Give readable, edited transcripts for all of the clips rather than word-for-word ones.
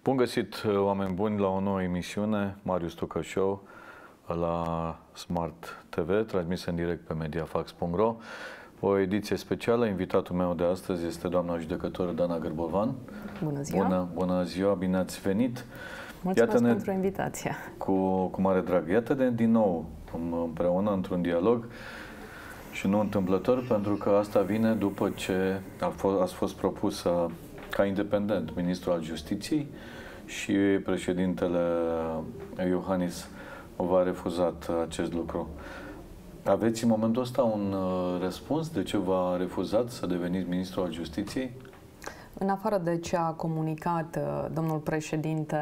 Bun găsit, oameni buni, la o nouă emisiune, Marius Tucă Show, la Smart TV, transmisă în direct pe mediafax.ro. O ediție specială. Invitatul meu de astăzi este doamna judecătoră Dana Gârbovan. Bună ziua! Bună ziua, bine ați venit! Mulțumesc pentru invitația! Cu mare drag. Iată-ne din nou împreună într-un dialog și nu întâmplător, pentru că asta vine după ce ați fost propusă ca independent ministrul al Justiției și președintele Iohannis v-a refuzat acest lucru. Aveți în momentul ăsta un răspuns de ce v-a refuzat să deveniți ministrul al Justiției? În afară de ce a comunicat domnul președinte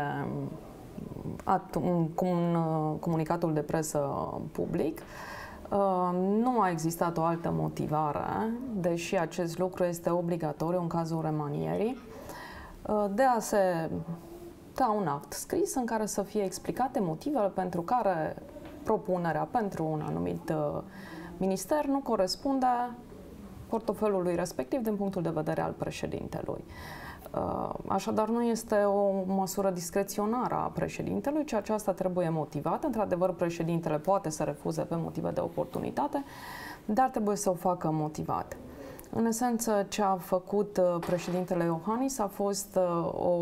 în comunicatul de presă public, nu a existat o altă motivare, deși acest lucru este obligatoriu în cazul remanierii, de a se da un act scris în care să fie explicate motivele pentru care propunerea pentru un anumit minister nu corespunde portofelului respectiv din punctul de vedere al președintelui. Așadar, nu este o măsură discreționară a președintelui, ci aceasta trebuie motivată. Într-adevăr, președintele poate să refuze pe motive de oportunitate, dar trebuie să o facă motivat. În esență, ce a făcut președintele Iohannis a fost o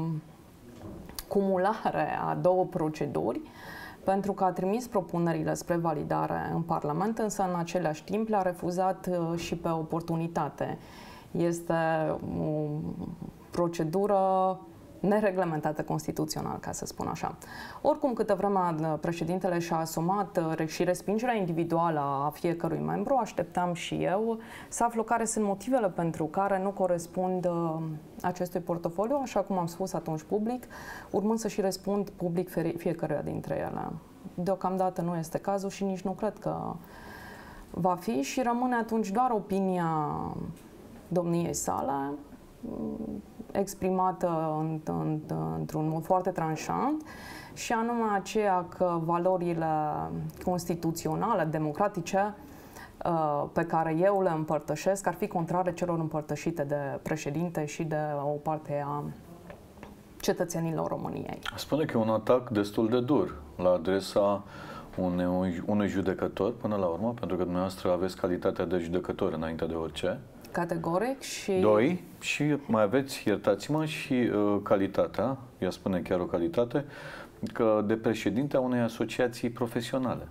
cumulare a două proceduri, pentru că a trimis propunerile spre validare în Parlament, însă în același timp le-a refuzat și pe oportunitate. Este o procedură nereglementată constituțional, ca să spun așa. Oricum, câtă vreme președintele și-a asumat și respingerea individuală a fiecărui membru, așteptam și eu să aflu care sunt motivele pentru care nu corespund acestui portofoliu, așa cum am spus atunci public, urmând să și răspund public fiecăruia dintre ele. Deocamdată nu este cazul și nici nu cred că va fi și rămâne atunci doar opinia domniei sale, exprimată într-un mod foarte tranșant, și anume aceea că valorile constituționale, democratice, pe care eu le împărtășesc, ar fi contrare celor împărtășite de președinte și de o parte a cetățenilor României. Spune că e un atac destul de dur la adresa unui judecător, până la urmă, pentru că dumneavoastră aveți calitatea de judecător înainte de orice. Categoric și... Doi, și mai aveți, iertați-mă, și calitatea, ea spune chiar o calitate, că de președinte a unei asociații profesionale.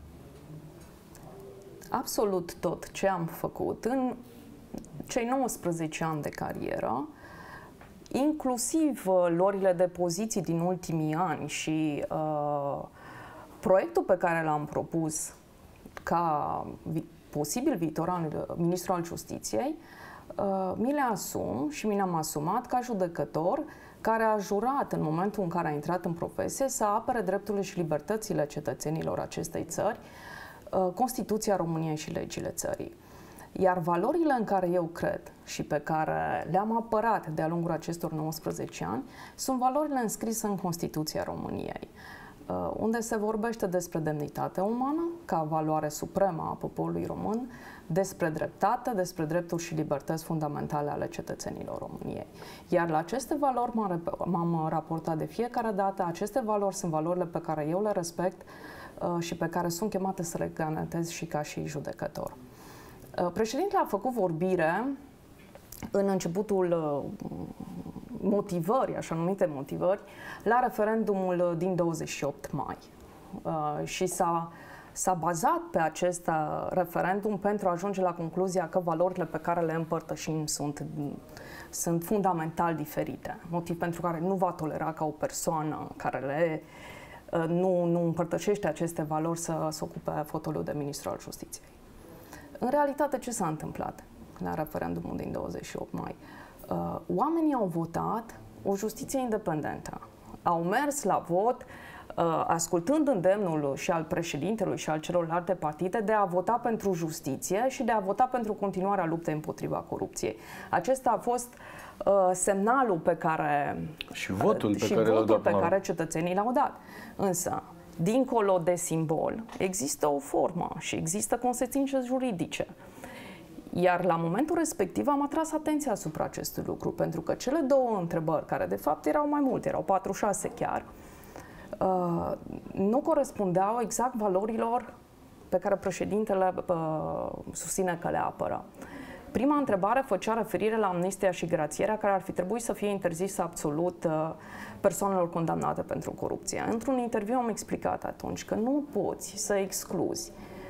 Absolut tot ce am făcut în cei 19 ani de carieră, inclusiv luările de poziții din ultimii ani și proiectul pe care l-am propus ca posibil viitor ministru al Justiției, mi le asum și mi le-am asumat ca judecător care a jurat în momentul în care a intrat în profesie să apere drepturile și libertățile cetățenilor acestei țări, Constituția României și legile țării. Iar valorile în care eu cred și pe care le-am apărat de-a lungul acestor 19 ani sunt valorile înscrise în Constituția României, unde se vorbește despre demnitate umană ca valoare supremă a poporului român, despre dreptate, despre drepturi și libertăți fundamentale ale cetățenilor României. Iar la aceste valori m-am raportat de fiecare dată. Aceste valori sunt valorile pe care eu le respect și pe care sunt chemate să le garantez și ca și judecător. Președintele a făcut vorbire în începutul motivării, așa numite motivări, la referendumul din 28 mai. Și s-a bazat pe acest referendum pentru a ajunge la concluzia că valorile pe care le împărtășim sunt fundamental diferite. Motiv pentru care nu va tolera ca o persoană care nu împărtășește aceste valori să se ocupe fotoliul de ministru al Justiției. În realitate, ce s-a întâmplat la referendumul din 28 mai? Oamenii au votat o justiție independentă. Au mers la vot ascultând îndemnul și al președintelui și al celorlalte partide de a vota pentru justiție și de a vota pentru continuarea luptei împotriva corupției. Acesta a fost semnalul pe care... Și votul pe care cetățenii l-au dat. Însă, dincolo de simbol, există o formă și există consecințe juridice. Iar la momentul respectiv am atras atenția asupra acestui lucru, pentru că cele două întrebări, care de fapt erau mai multe, erau 4-6 chiar, nu corespundeau exact valorilor pe care președintele susține că le apără. Prima întrebare făcea referire la amnistia și grațierea, care ar fi trebuit să fie interzisă absolut persoanelor condamnate pentru corupție. Într-un interviu am explicat atunci că nu poți să excluzi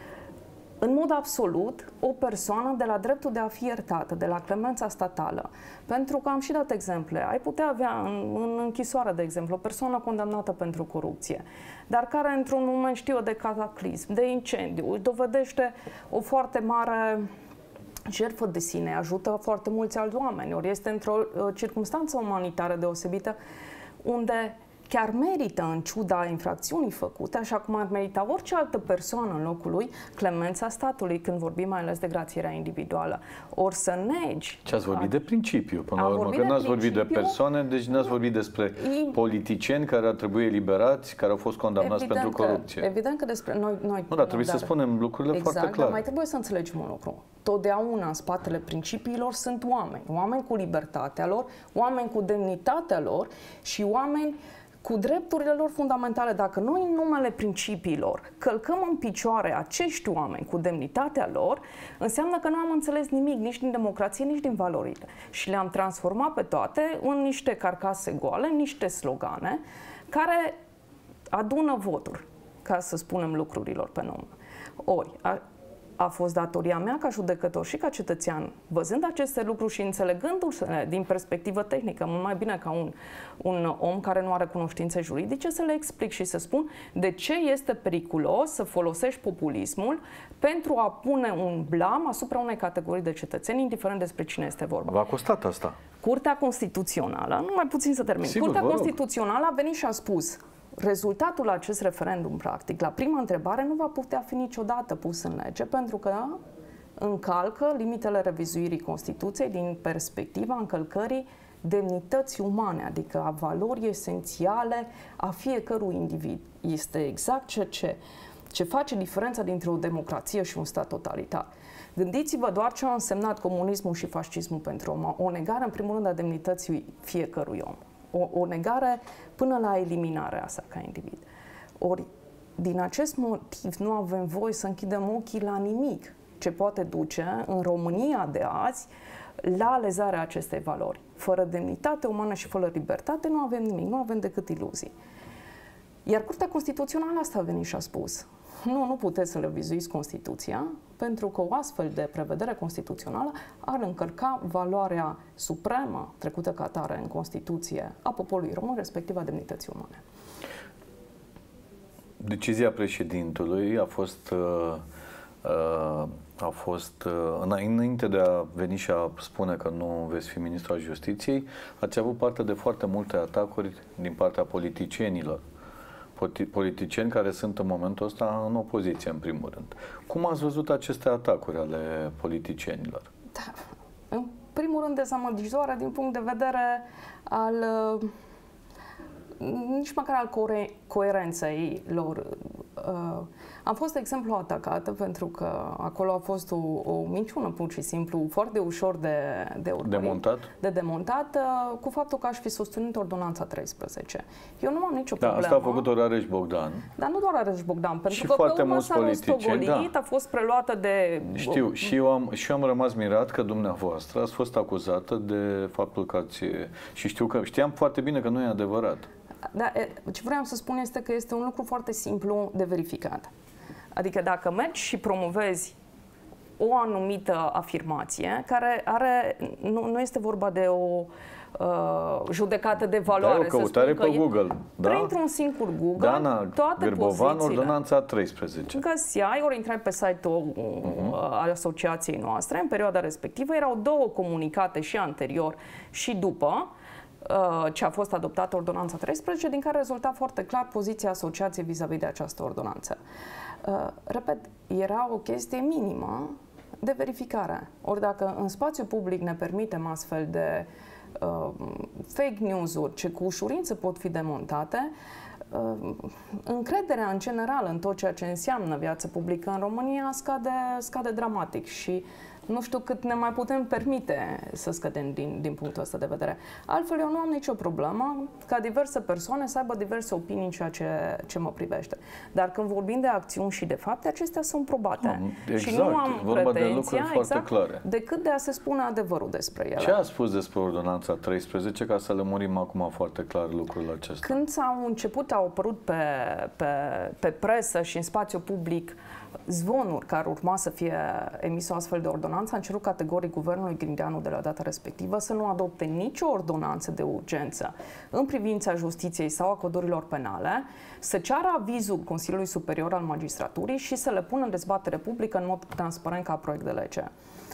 în mod absolut o persoană de la dreptul de a fi iertată, de la clemența statală. Pentru că am și dat exemple. Ai putea avea în închisoare, de exemplu, o persoană condamnată pentru corupție, dar care într-un moment, știu eu, de cataclism, de incendiu, își dovedește o foarte mare jertfă de sine, ajută foarte mulți alți oameni, ori este într-o circumstanță umanitară deosebită, unde chiar merită, în ciuda infracțiunii făcute, așa cum ar merita orice altă persoană în locul lui, clemența statului, când vorbim mai ales de grațierea individuală. Ori să negi... Ce ați vorbit de principiu, până la urmă, că n-ați vorbit de persoane, deci n-ați vorbit despre politicieni care ar trebui eliberați, care au fost condamnați pentru corupție. Evident că despre noi nu, dar trebuie să spunem lucrurile foarte clar. Dar mai trebuie să înțelegem un lucru. Totdeauna în spatele principiilor sunt oameni. Oameni cu libertatea lor, oameni cu demnitatea lor și oameni cu drepturile lor fundamentale. Dacă noi, în numele principiilor, călcăm în picioare acești oameni cu demnitatea lor, înseamnă că nu am înțeles nimic, nici din democrație, nici din valorile. Și le-am transformat pe toate în niște carcase goale, niște slogane, care adună voturi, ca să spunem lucrurilor pe nume. Ori, a fost datoria mea ca judecător și ca cetățean, văzând aceste lucruri și înțelegându-le din perspectivă tehnică, mult mai bine ca un om care nu are cunoștințe juridice, să le explic și să spun de ce este periculos să folosești populismul pentru a pune un blam asupra unei categorii de cetățeni, indiferent despre cine este vorba. V-a costat asta? Curtea Constituțională, numai puțin să termin, Sigur, Curtea Constituțională a venit și a spus: rezultatul acest referendum, practic, la prima întrebare, nu va putea fi niciodată pus în lege, pentru că încalcă limitele revizuirii Constituției din perspectiva încălcării demnității umane, adică a valorii esențiale a fiecărui individ. Este exact ce face diferența dintre o democrație și un stat totalitar. Gândiți-vă doar ce a însemnat comunismul și fascismul pentru om. O negare, în primul rând, a demnității fiecărui om. O negare până la eliminarea sa ca individ. Ori, din acest motiv, nu avem voie să închidem ochii la nimic ce poate duce în România de azi la lezarea acestei valori. Fără demnitate umană și fără libertate nu avem nimic, nu avem decât iluzii. Iar Curtea Constituțională asta a venit și a spus: nu puteți să revizuiți Constituția, pentru că o astfel de prevedere constituțională ar încălca valoarea supremă trecută ca atare în Constituție a poporului român, respectiv a demnității umane. Decizia președintelui a fost înainte de a veni și a spune că nu veți fi ministru al Justiției, ați avut parte de foarte multe atacuri din partea politicienilor. Politicieni care sunt în momentul ăsta în opoziție, în primul rând. Cum ați văzut aceste atacuri ale politicienilor? Da. În primul rând, dezamăgitoare din punct de vedere al nici măcar al coerenței lor. Am fost, de exemplu, atacată pentru că acolo a fost o minciună, pur și simplu, foarte ușor de urmărit, de demontat, cu faptul că aș fi susținut ordonanța 13. Eu nu am nicio problemă. Asta a făcut-o Rareș Bogdan. Dar nu doar Rareș Bogdan, pentru și că foarte pe urmă mulți politicieni, a fost preluată de... Știu, și eu am rămas mirat că dumneavoastră ați fost acuzată de faptul că ați... Și știam foarte bine că nu e adevărat. Da, ce vreau să spun este că este un lucru foarte simplu de verificat. Adică dacă mergi și promovezi o anumită afirmație, care nu este vorba de o judecată de valoare. Da, o căutare pe Google. Da? Printr-un singur Google, Dana toate Gârbovan, pozițiile. ordonanța 13. Găseai, ori intrai pe site-ul al asociației noastre, în perioada respectivă erau două comunicate și anterior și după ce a fost adoptată ordonanța 13, din care rezulta foarte clar poziția asociației vis-a-vis de această ordonanță. Repet, era o chestie minimă de verificare. Ori dacă în spațiu public ne permitem astfel de fake news-uri ce cu ușurință pot fi demontate, încrederea în general în tot ceea ce înseamnă viața publică în România scade dramatic și nu știu cât ne mai putem permite să scădem din punctul ăsta de vedere. Altfel, eu nu am nicio problemă ca diverse persoane să aibă diverse opinii în ceea ce mă privește. Dar când vorbim de acțiuni și de fapte, acestea sunt probate. Exact, și nu am vorba de lucruri pretenția, foarte clare. decât de a se spune adevărul despre ele. Ce a spus despre ordonanța 13, ca să lămurim acum foarte clar lucrul acesta? Când au apărut pe presă și în spațiu public zvonuri care urma să fie emis o astfel de ordonanță, am cerut categoric guvernului Grindeanu de la data respectivă să nu adopte nicio ordonanță de urgență în privința justiției sau a codurilor penale, să ceară avizul Consiliului Superior al Magistraturii și să le pună în dezbatere publică în mod transparent ca proiect de lege.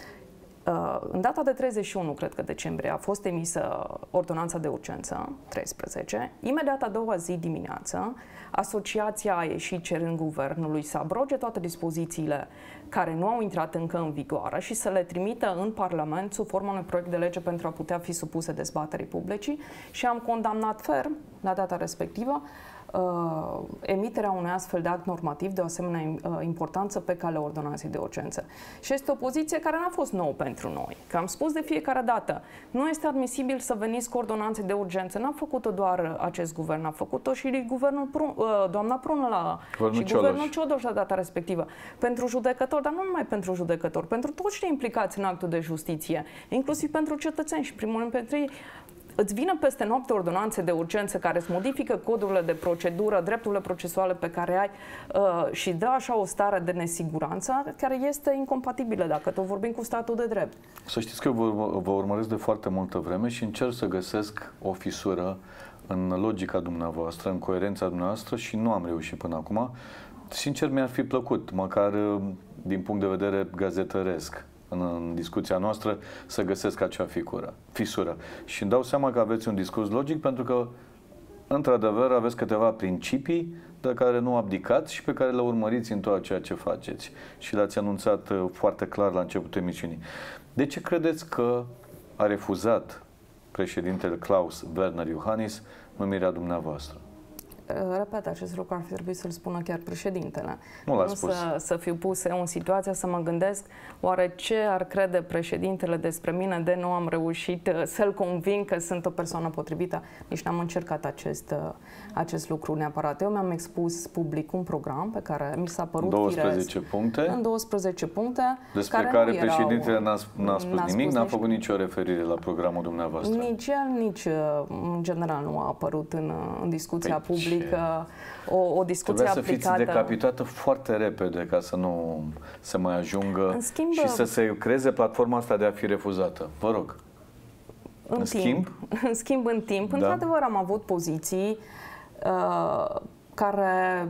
În data de 31, cred că decembrie, a fost emisă ordonanța de urgență 13. Imediat a doua zi dimineață, asociația a ieșit cerând guvernului să abroge toate dispozițiile care nu au intrat încă în vigoare și să le trimită în Parlament sub formă unui proiect de lege pentru a putea fi supuse dezbaterii publicii și am condamnat ferm, la data respectivă, emiterea unui astfel de act normativ de o asemenea importanță pe calea ordonanței de urgență. Și este o poziție care n-a fost nouă pentru noi. Că am spus de fiecare dată, nu este admisibil să veniți cu ordonanțe de urgență. N-a făcut-o doar acest guvern, a făcut-o și doamna Prună și guvernul Ciodoș la data respectivă. Pentru judecători, dar nu numai pentru judecători, pentru toți cei implicați în actul de justiție, inclusiv pentru cetățeni și primul rând pentru ei. Îți vină peste noapte ordonanțe de urgență care îți modifică codurile de procedură, drepturile procesuale pe care ai și dă așa o stare de nesiguranță care este incompatibilă dacă tot vorbim cu statul de drept. Să știți că vă urmăresc de foarte multă vreme și încerc să găsesc o fisură în logica dumneavoastră, în coerența dumneavoastră și nu am reușit până acum. Sincer, mi-ar fi plăcut, măcar din punct de vedere gazetăresc, în discuția noastră, să găsesc acea fisură. Și îmi dau seama că aveți un discurs logic pentru că, într-adevăr, aveți câteva principii de care nu abdicați și pe care le urmăriți în tot ceea ce faceți. Și le-ați anunțat foarte clar la începutul emisiunii. De ce credeți că a refuzat președintele Klaus Werner Iohannis numirea dumneavoastră? Repet, acest lucru ar fi trebuit să-l spună chiar președintele. Nu l-a spus. Să fiu pus în situația să mă gândesc oare ce ar crede președintele despre mine de nu am reușit să-l conving că sunt o persoană potrivită. Nici n-am încercat acest lucru neapărat. Eu mi-am expus public un program pe care mi s-a părut 12 puncte. În 12 puncte. Despre care președintele n-a spus nimic, n-a făcut nicio referire la programul dumneavoastră. Nici el, nici în general nu a apărut în discuția publică. O discuție aplicată. Trebuie să fiți decapitată foarte repede ca să nu se mai ajungă și să se creeze platforma asta de a fi refuzată. Vă rog. În timp, într-adevăr am avut poziții care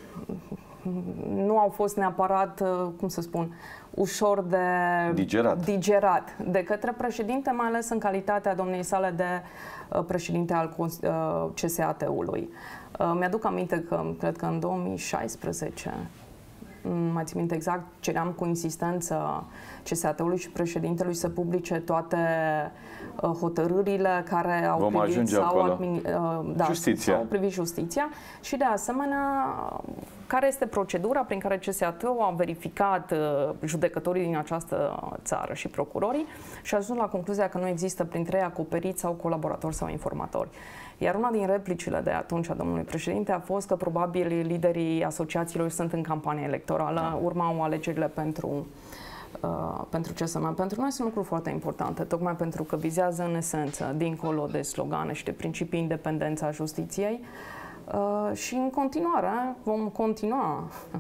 nu au fost neapărat, cum să spun, ușor de digerat de către președinte, mai ales în calitatea domniei sale de președinte al CSAT-ului. Mi-aduc aminte că, cred că în 2016, nu mai țin minte exact, ceream cu insistență CSAT-ului și președintelui să publice toate hotărârile care au privit justiția și de asemenea care este procedura prin care CSAT-ul a verificat judecătorii din această țară și procurorii și a ajuns la concluzia că nu există printre ei acoperiți sau colaboratori sau informatori. Iar una din replicile de atunci a domnului președinte a fost că probabil liderii asociațiilor sunt în campanie electorală, urmau alegerile pentru CSM. Pentru noi sunt lucruri foarte importante, tocmai pentru că vizează în esență, dincolo de slogane și de principii, independența justiției și în continuare vom continua.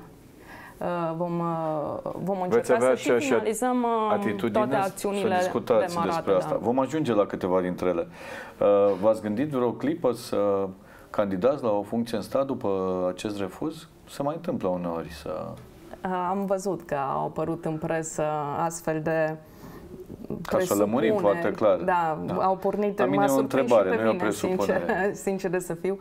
Vom încerca să și finalizăm toate acțiunile să discutați despre asta. Vom ajunge la câteva dintre ele. V-ați gândit vreo clipă să candidați la o funcție în stat după acest refuz? Se mai întâmplă uneori să... Am văzut că au apărut în presă astfel de ca să lămurim foarte clar. Da, au pornit, la mine e o întrebare, nu e o presupunere. Sincer să fiu.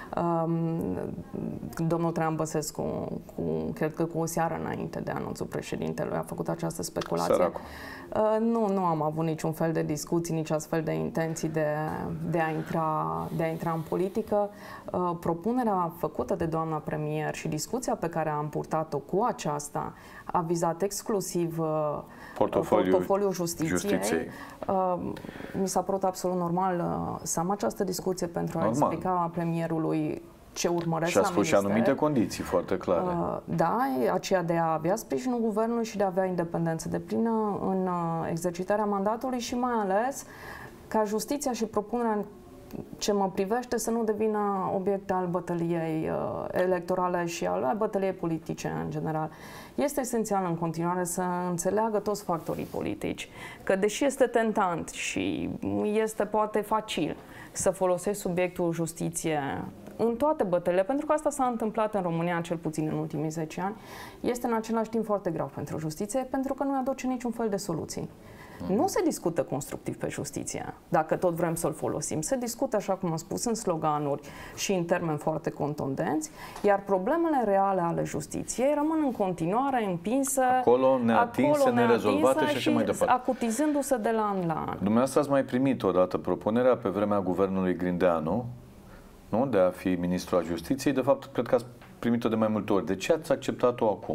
Domnul Traian Băsescu, cred că cu o seară înainte de anunțul președintelui, a făcut această speculație. Săracul. Nu am avut niciun fel de discuții, nici astfel de intenții de a intra în politică. Propunerea făcută de doamna premier și discuția pe care am purtat-o cu aceasta a vizat exclusiv portofoliul justiției. Mi s-a părut absolut normal să am această discuție pentru a explica premierului ce urmăresc la minister. Și a spus și anumite condiții foarte clare. Da, aceea de a avea sprijinul guvernului și de a avea independență deplină în exercitarea mandatului și mai ales ca justiția și propunerea ce mă privește să nu devină obiect al bătăliei electorale și al bătăliei politice în general. Este esențial în continuare să înțeleagă toți factorii politici că deși este tentant și este poate facil să folosești subiectul justiție în toate bătăliile, pentru că asta s-a întâmplat în România, cel puțin în ultimii 10 ani, este în același timp foarte grav pentru justiție, pentru că nu aduce niciun fel de soluții. Nu se discută constructiv pe justiție, dacă tot vrem să-l folosim. Se discută, așa cum am spus, în sloganuri și în termeni foarte contundenți, iar problemele reale ale justiției rămân în continuare împinse acolo neatinse, nerezolvate și așa mai departe. Acutizându-se de la an la an. Dumneavoastră ați mai primit odată propunerea pe vremea guvernului Grindeanu, nu? De a fi ministru al justiției. De fapt, cred că ați primit-o de mai multe ori. De ce ați acceptat-o acum?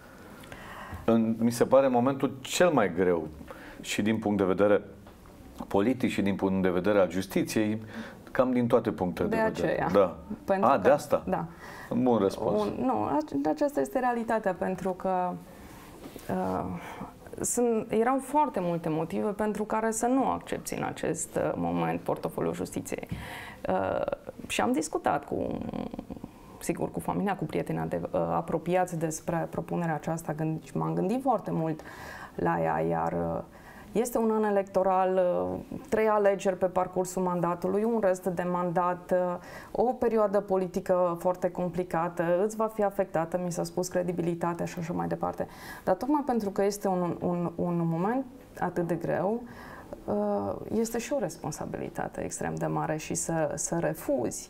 Mi se pare momentul cel mai greu și din punct de vedere politic și din punct de vedere al justiției, cam din toate punctele de vedere. Aceea. Da. De asta? Da. Bun răspuns. Nu, aceasta este realitatea, pentru că erau foarte multe motive pentru care să nu accepți în acest moment portofoliul justiției. Și am discutat sigur, cu familia, cu prietenii apropiați despre propunerea aceasta, m-am gândit foarte mult la ea, iar este un an electoral, 3 alegeri pe parcursul mandatului, un rest de mandat, o perioadă politică foarte complicată, îți va fi afectată, mi s-a spus, credibilitatea și așa mai departe. Dar tocmai pentru că este un moment atât de greu, este și o responsabilitate extrem de mare și să refuzi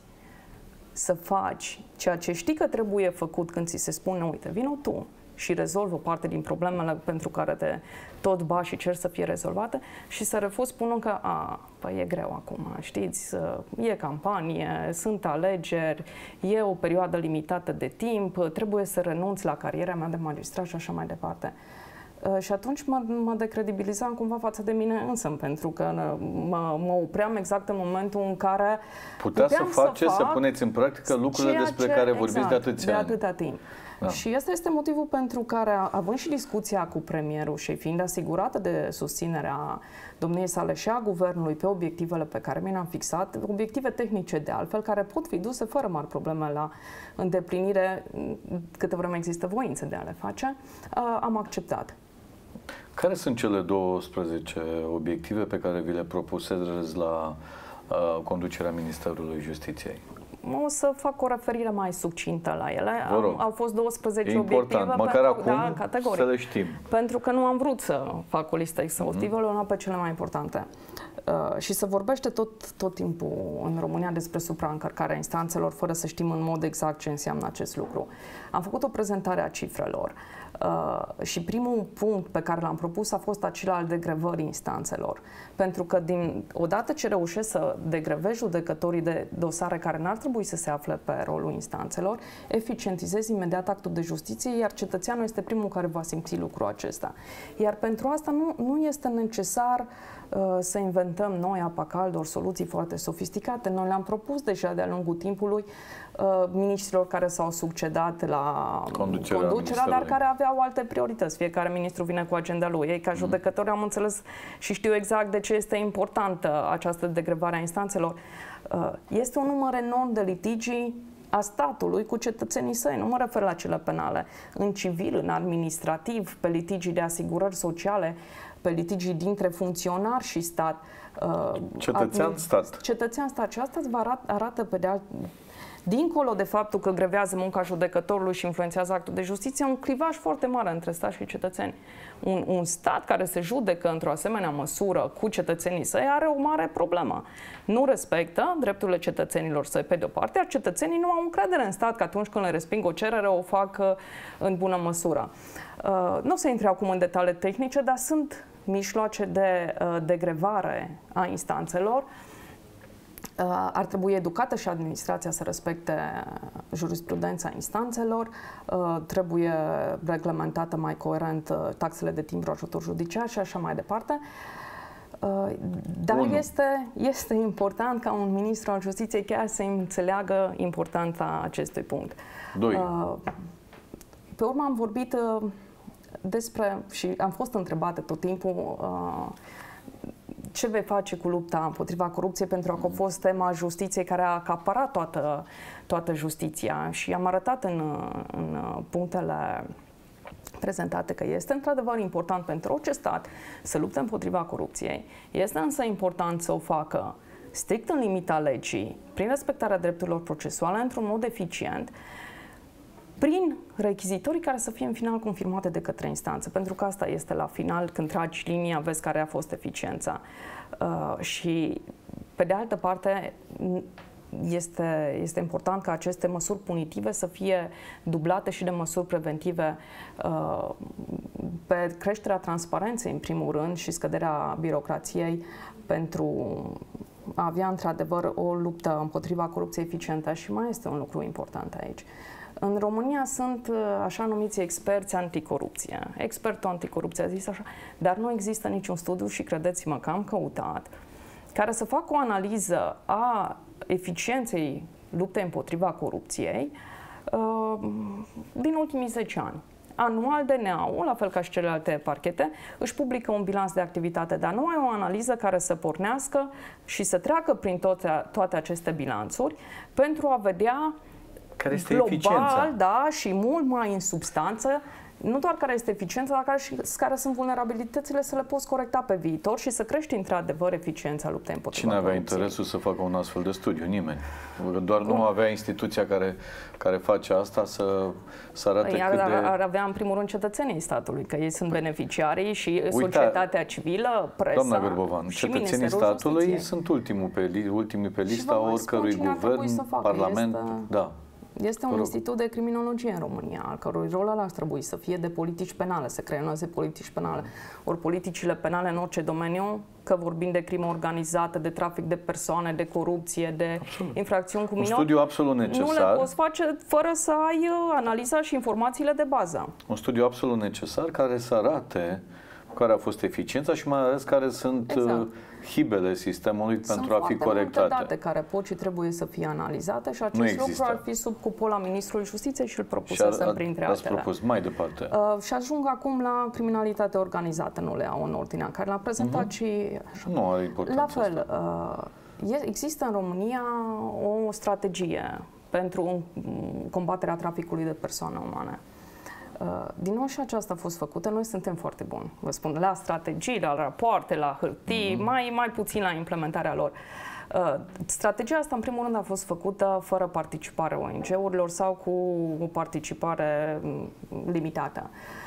să faci ceea ce știi că trebuie făcut când ți se spune, uite, vină tu și rezolvă o parte din problemele pentru care te tot bași și cer să fie rezolvate, și să refuzi spunând că păi e greu acum, știți, e campanie, sunt alegeri, e o perioadă limitată de timp, trebuie să renunț la cariera mea de magistrat și așa mai departe. Și atunci mă decredibilizam cumva față de mine însă, pentru că mă opream exact în momentul în care puteați să puneți în practică lucrurile despre care vorbiți de atâția timp. Da. Și ăsta este motivul pentru care, având și discuția cu premierul și fiind asigurată de susținerea domniei sale și a guvernului pe obiectivele pe care mi le-am fixat, obiective tehnice de altfel, care pot fi duse fără mari probleme la îndeplinire, câte vreme există voință de a le face, am acceptat. Care sunt cele 12 obiective pe care vi le propuseți la conducerea Ministerului Justiției? O să fac o referire mai succintă la ele. Au fost 12 obiective. Măcar acum categoric. Să le știm. Pentru că nu am vrut să fac o listă exhaustivă, le luam pe cele mai importante. Și se vorbește tot timpul în România despre supraîncărcarea instanțelor, fără să știm în mod exact ce înseamnă acest lucru. Am făcut o prezentare a cifrelor și primul punct pe care l-am propus a fost acela al degrevării instanțelor. Pentru că odată ce reușesc să degrevezi judecătorii de dosare care n-ar trebui să se afle pe rolul instanțelor, eficientizezi imediat actul de justiție, iar cetățeanul este primul care va simți lucrul acesta. Iar pentru asta nu este necesar să inventăm noi apa caldă, ori soluții foarte sofisticate. Noi le-am propus deja de-a lungul timpului miniștrilor care s-au succedat la conducerea, dar care aveau alte priorități. Fiecare ministru vine cu agenda lui. Ei, ca judecători, am înțeles și știu exact de ce este importantă această degrevare a instanțelor. Este un număr enorm de litigii a statului cu cetățenii săi. Nu mă refer la cele penale. În civil, în administrativ, pe litigii de asigurări sociale, pe litigii dintre funcționari și stat. Cetățean-stat. Cetățean-stat. Și asta vă arată dincolo de faptul că grevează munca judecătorului și influențează actul de justiție, un clivaj foarte mare între stat și cetățeni. Un stat care se judecă într-o asemenea măsură cu cetățenii săi are o mare problemă. Nu respectă drepturile cetățenilor săi pe de-o parte, iar cetățenii nu au încredere în stat că atunci când le resping o cerere o fac în bună măsură. Nu o să intru acum în detalii tehnice, dar sunt mijloace de degrevare a instanțelor. Ar trebui educată și administrația să respecte jurisprudența instanțelor, trebuie reglementată mai coerent taxele de timbru, ajutor judiciar și așa mai departe. Dar este important ca un ministru al justiției chiar să înțeleagă importanța acestui punct. 2. Pe urmă am vorbit despre, și am fost întrebată tot timpul, ce vei face cu lupta împotriva corupției, pentru că a fost tema justiției care a acaparat toată justiția și am arătat în punctele prezentate că este într-adevăr important pentru orice stat să lupte împotriva corupției. Este însă important să o facă strict în limita legii, prin respectarea drepturilor procesuale, într-un mod eficient, prin rechizitorii care să fie în final confirmate de către instanță, pentru că asta este la final, când tragi linia, vezi care a fost eficiența. Și, pe de altă parte, este important ca aceste măsuri punitive să fie dublate și de măsuri preventive pe creșterea transparenței, în primul rând, și scăderea birocrației pentru a avea, într-adevăr, o luptă împotriva corupției eficientă. Și mai este un lucru important aici. În România sunt așa numiți experți anticorupție. Expertul anticorupție a zis așa, dar nu există niciun studiu, și credeți-mă că am căutat, care să facă o analiză a eficienței luptei împotriva corupției din ultimii 10 ani. Anual DNA-ul, la fel ca și celelalte parchete, își publică un bilanț de activitate, dar nu ai o analiză care să pornească și să treacă prin toate aceste bilanțuri pentru a vedea care este global, eficiența. Da, și mult mai în substanță, nu doar care este eficiența, dar care sunt vulnerabilitățile, să le poți corecta pe viitor și să crești într-adevăr eficiența luptei împotriva Cine avea corupției. interesul să facă un astfel de studiu? Nimeni. Doar nu avea instituția care face asta să arate cât de... Ar avea în primul rând cetățenii statului, că ei sunt beneficiarii și societatea civilă, presa. Doamna Gârbovan, cetățenii statului sunt ultimii pe lista oricărui guvern, parlament. Da. Este un institut de criminologie în România, al cărui rol ar trebui să fie de politici penale, să creioneze politici penale. Ori politicile penale în orice domeniu, că vorbim de crimă organizată, de trafic de persoane, de corupție, de infracțiuni cu minori, un studiu absolut necesar. Nu le poți face fără să ai analiza și informațiile de bază. Un studiu absolut necesar care să arate care a fost eficiența și mai ales care sunt hibele sistemului pentru a fi corectate. Sunt foarte multe date care pot și trebuie să fie analizate și acest lucru ar fi sub cupola Ministrului Justiției și îl propusesem printre altele. Ați propus mai departe. Și ajung acum la criminalitate organizată, nu le iau în ordinea care l-a prezentat și așa. Nu are importanță. La fel, există în România o strategie pentru combaterea traficului de persoane umane. Din nou și aceasta a fost făcută. Noi suntem foarte buni, vă spun, la strategii, la rapoarte, la hârtii, mai puțin la implementarea lor. Strategia asta, în primul rând, a fost făcută fără participarea ONG-urilor sau cu o participare limitată.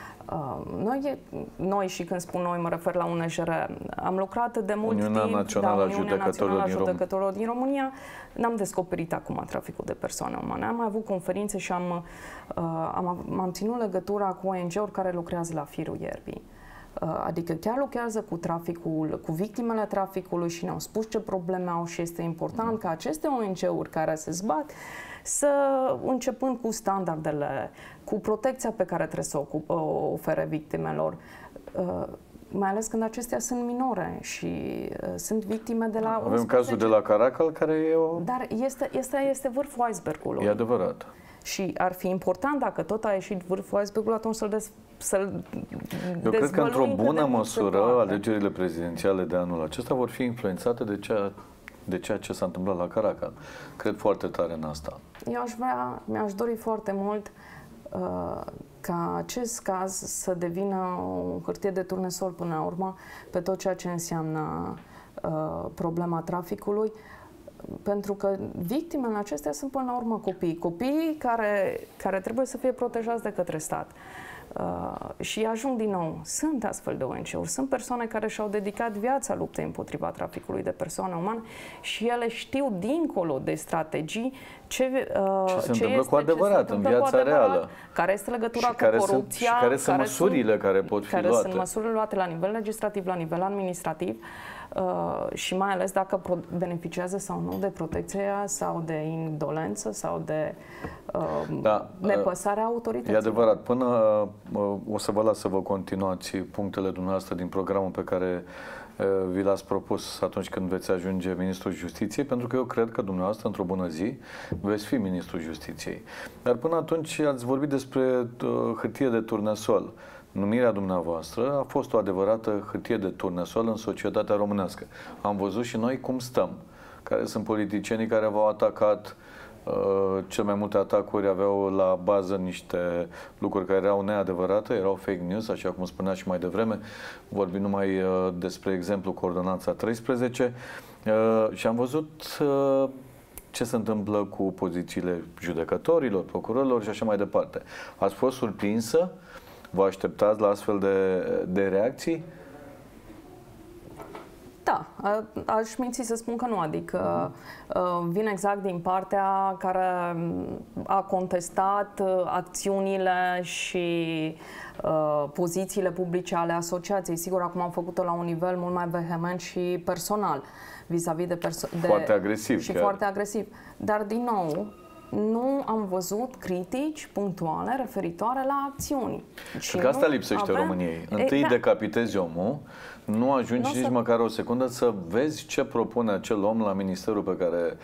Noi, și când spun noi, mă refer la UNJR, am lucrat de mult timp, Uniunea Națională a Judecătorilor din România. N-am descoperit acum traficul de persoane umane. Am mai avut conferințe și am ținut legătura cu ONG-uri care lucrează la firul ierbii. Adică chiar lucrează cu traficul, cu victimele traficului și ne-au spus ce probleme au și este important ca aceste ONG-uri care se zbat să, începând cu standardele, cu protecția pe care trebuie să o ofere victimelor, mai ales când acestea sunt minore și sunt victime de la... Avem cazul de la Caracal care e o... Dar este vârful icebergului. E adevărat. Și ar fi important, dacă tot a ieșit vârful icebergului, atunci să-l Eu cred că într-o bună măsură alegerile prezidențiale de anul acesta vor fi influențate de ceea ce s-a întâmplat la Caracal. Cred foarte tare în asta. Mi-aș dori foarte mult ca acest caz să devină o hârtie de turnesol până la urmă pe tot ceea ce înseamnă problema traficului. Pentru că victimele acestea sunt până la urmă copii. Copii care trebuie să fie protejați de către stat. Și ajung din nou, sunt astfel de ONG-uri, sunt persoane care și-au dedicat viața luptei împotriva traficului de persoane umane și ele știu dincolo de strategii ce se întâmplă cu adevărat în viața reală. Care este legătura cu corupția. Și care sunt măsurile care pot fi luate. Care sunt măsurile luate la nivel legislativ, la nivel administrativ și mai ales dacă beneficiază sau nu de protecția sau de indolență sau de nepăsarea autorităților. E adevărat. Până o să vă las să vă continuați punctele dumneavoastră din programul pe care vi l-ați propus atunci când veți ajunge Ministrul Justiției, pentru că eu cred că dumneavoastră, într-o bună zi, veți fi Ministrul Justiției. Dar până atunci ați vorbit despre hârtie de turnăsol. Numirea dumneavoastră a fost o adevărată hârtie de turnăsol în societatea românească. Am văzut și noi cum stăm, care sunt politicienii care v-au atacat. Cel mai multe atacuri aveau la bază niște lucruri care erau neadevărate, erau fake news, așa cum spunea și mai devreme, vorbim numai despre exemplu cu Ordonanța 13 și am văzut ce se întâmplă cu pozițiile judecătorilor, procurorilor și așa mai departe. Ați fost surprinsă? Vă așteptați la astfel de reacții? Da, aș minți să spun că nu, adică vin exact din partea care a contestat acțiunile și pozițiile publice ale asociației. Sigur, acum am făcut-o la un nivel mult mai vehement și personal, vis-a-vis de foarte agresiv. Și chiar. Foarte agresiv. Dar, din nou, nu am văzut critici punctuale referitoare la acțiuni. Și că asta lipsește României. Întâi decapitezi omul, nu ajungi nici măcar o secundă să vezi ce propune acel om la ministerul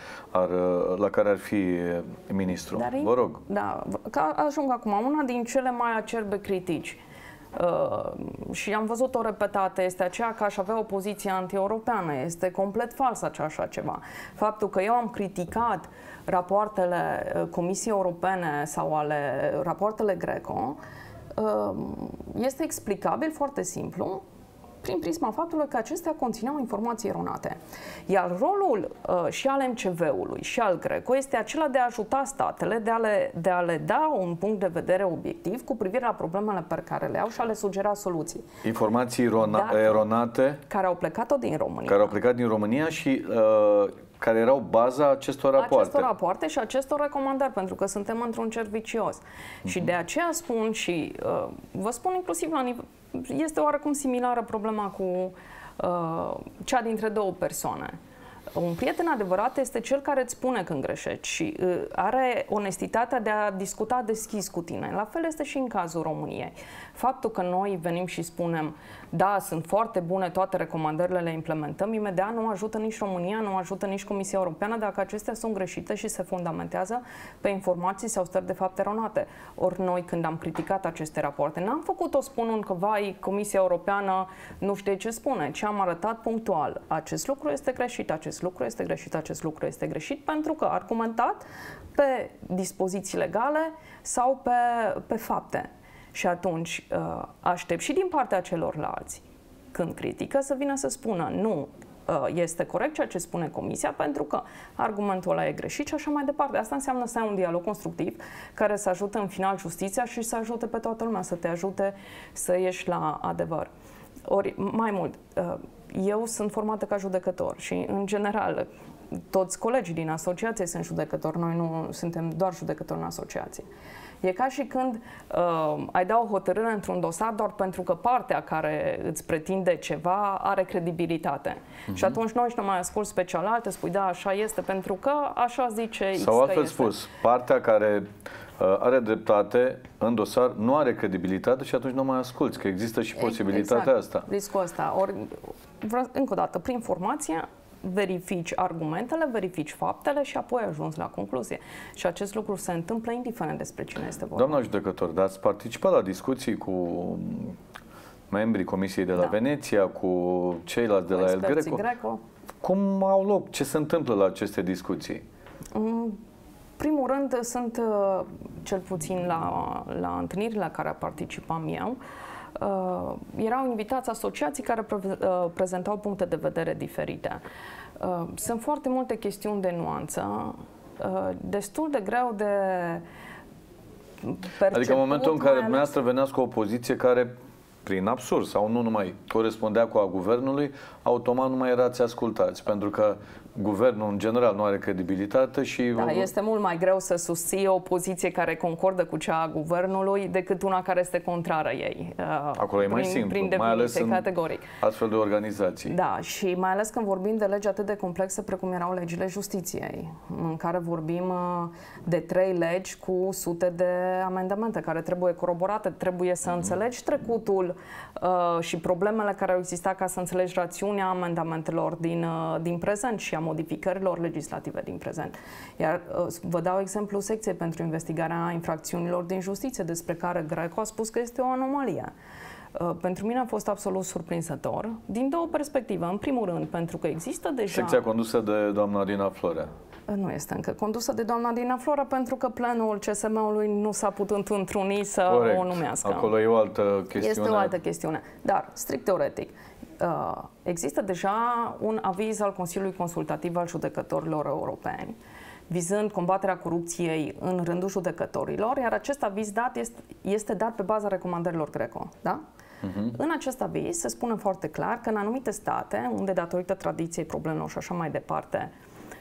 la care ar fi ministru. Vă rog. Da, ajung acum. Una din cele mai acerbe critici și am văzut-o repetată, este aceea că aș avea o poziție anti-europeană. Este complet fals așa ceva. Faptul că eu am criticat rapoartele Comisiei Europene sau rapoartele Greco este explicabil foarte simplu prin prisma faptului că acestea conțineau informații eronate. Iar rolul și al MCV-ului și al Greco este acela de a ajuta statele, de a le da un punct de vedere obiectiv cu privire la problemele pe care le au și a le sugera soluții. Informații eronate care au plecat din România. Care au plecat din România și care erau baza acestor rapoarte. Acestor rapoarte și acestor recomandări, pentru că suntem într-un cerc vicios. Și de aceea spun și vă spun inclusiv la nivel, este oarecum similară problema cu cea dintre două persoane. Un prieten adevărat este cel care îți spune când greșești și are onestitatea de a discuta deschis cu tine. La fel este și în cazul României. Faptul că noi venim și spunem da, sunt foarte bune toate recomandările, le implementăm, imediat nu ajută nici România, nu ajută nici Comisia Europeană dacă acestea sunt greșite și se fundamentează pe informații sau stări de fapt eronate. Ori noi, când am criticat aceste rapoarte, n-am făcut-o spunând că, vai, Comisia Europeană nu știe ce spune, ci am arătat punctual. Acest lucru este greșit, acest lucru este greșit, acest lucru este greșit, pentru că argumentat pe dispoziții legale sau pe fapte. Și atunci aștept și din partea celorlalți, când critică, să vină să spună nu, este corect ceea ce spune Comisia, pentru că argumentul ăla e greșit și așa mai departe. Asta înseamnă să ai un dialog constructiv care să ajute în final justiția și să ajute pe toată lumea, să te ajute să ieși la adevăr. Ori, mai mult, eu sunt formată ca judecător și, în general, toți colegii din asociație sunt judecători, noi nu suntem doar judecători în asociație. E ca și când ai da o hotărâre într-un dosar doar pentru că partea care îți pretinde ceva are credibilitate. Și atunci noi nu mai asculți pe cealaltă, spui da, așa este, pentru că așa zice X. Sau altfel spus, partea care are dreptate în dosar nu are credibilitate și atunci nu mai asculți, că există și posibilitatea asta. Riscul ăsta. Ori, încă o dată, prin formație, verifici argumentele, verifici faptele și apoi ajungi la concluzie. Și acest lucru se întâmplă indiferent despre cine este vorba. Doamna judecător, dar ați participat la discuții cu membrii Comisiei de la Veneția, cu ceilalți de la El Greco? Cum au loc? Ce se întâmplă la aceste discuții? În primul rând, sunt cel puțin la întâlnirile la care participam eu, erau invitați asociații care prezentau puncte de vedere diferite. Sunt foarte multe chestiuni de nuanță, destul de greu de perceput. Adică în momentul în care dumneavoastră veneați cu o poziție care, prin absurd sau nu numai corespundea cu a guvernului, automat nu mai erați ascultați, pentru că guvernul în general nu are credibilitate și... Da, este mult mai greu să susții o poziție care concordă cu cea a guvernului decât una care este contrară ei. Acolo e mai simplu, mai ales în categoric. Astfel de organizații. Da, și mai ales când vorbim de legi atât de complexe precum erau legile justiției, în care vorbim de 3 legi cu sute de amendamente care trebuie coroborate, trebuie să înțelegi trecutul și problemele care au existat ca să înțelegi rațiunea amendamentelor din prezent și a modificărilor legislative din prezent. Iar vă dau exemplu secției pentru investigarea infracțiunilor din justiție, despre care Greco a spus că este o anomalie. Pentru mine a fost absolut surprinzător, din 2 perspective. În primul rând, pentru că există deja... Secția condusă de doamna Dina Florea. Nu este încă condusă de doamna Dina Florea, pentru că plenul CSM-ului nu s-a putut întruni să o numească. Acolo e o altă chestiune. Este o altă chestiune. Dar, strict teoretic, există deja un aviz al Consiliului Consultativ al Judecătorilor Europeni vizând combaterea corupției în rândul judecătorilor, iar acest aviz este dat pe baza recomandărilor Greco. Da? În acest aviz se spune foarte clar că în anumite state, unde datorită tradiției, problemelor și așa mai departe,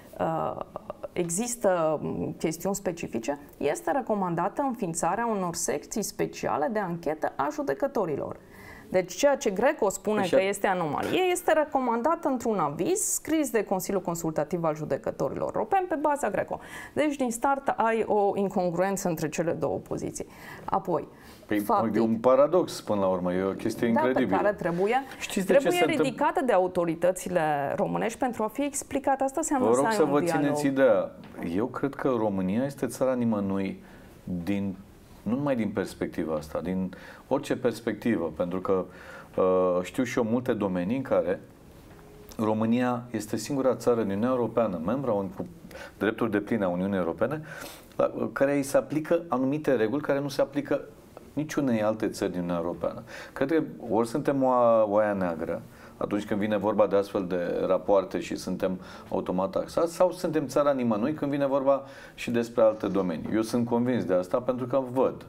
există chestiuni specifice, este recomandată înființarea unor secții speciale de anchetă a judecătorilor. Deci ceea ce Greco spune că este anomalie este recomandat într-un aviz scris de Consiliul Consultativ al Judecătorilor Europeni pe baza Greco. Deci din start ai o incongruență între cele 2 poziții. Apoi, e un paradox până la urmă, e o chestie incredibilă. Pe care trebuie ridicată de autoritățile românești pentru a fi explicată. Asta înseamnă să ai un dialog. Vă rog să vă țineți ideea. Eu cred că România este țara nimănui nu numai din perspectiva asta, din orice perspectivă, pentru că știu și eu multe domenii în care România este singura țară din Uniunea Europeană, membra cu drepturi depline a Uniunii Europene, la care îi se aplică anumite reguli care nu se aplică niciunei alte țări din Uniunea Europeană. Cred că ori suntem oaia neagră, atunci când vine vorba de astfel de rapoarte și suntem automat taxați, sau suntem țara nimănui când vine vorba și despre alte domenii. Eu sunt convins de asta pentru că văd.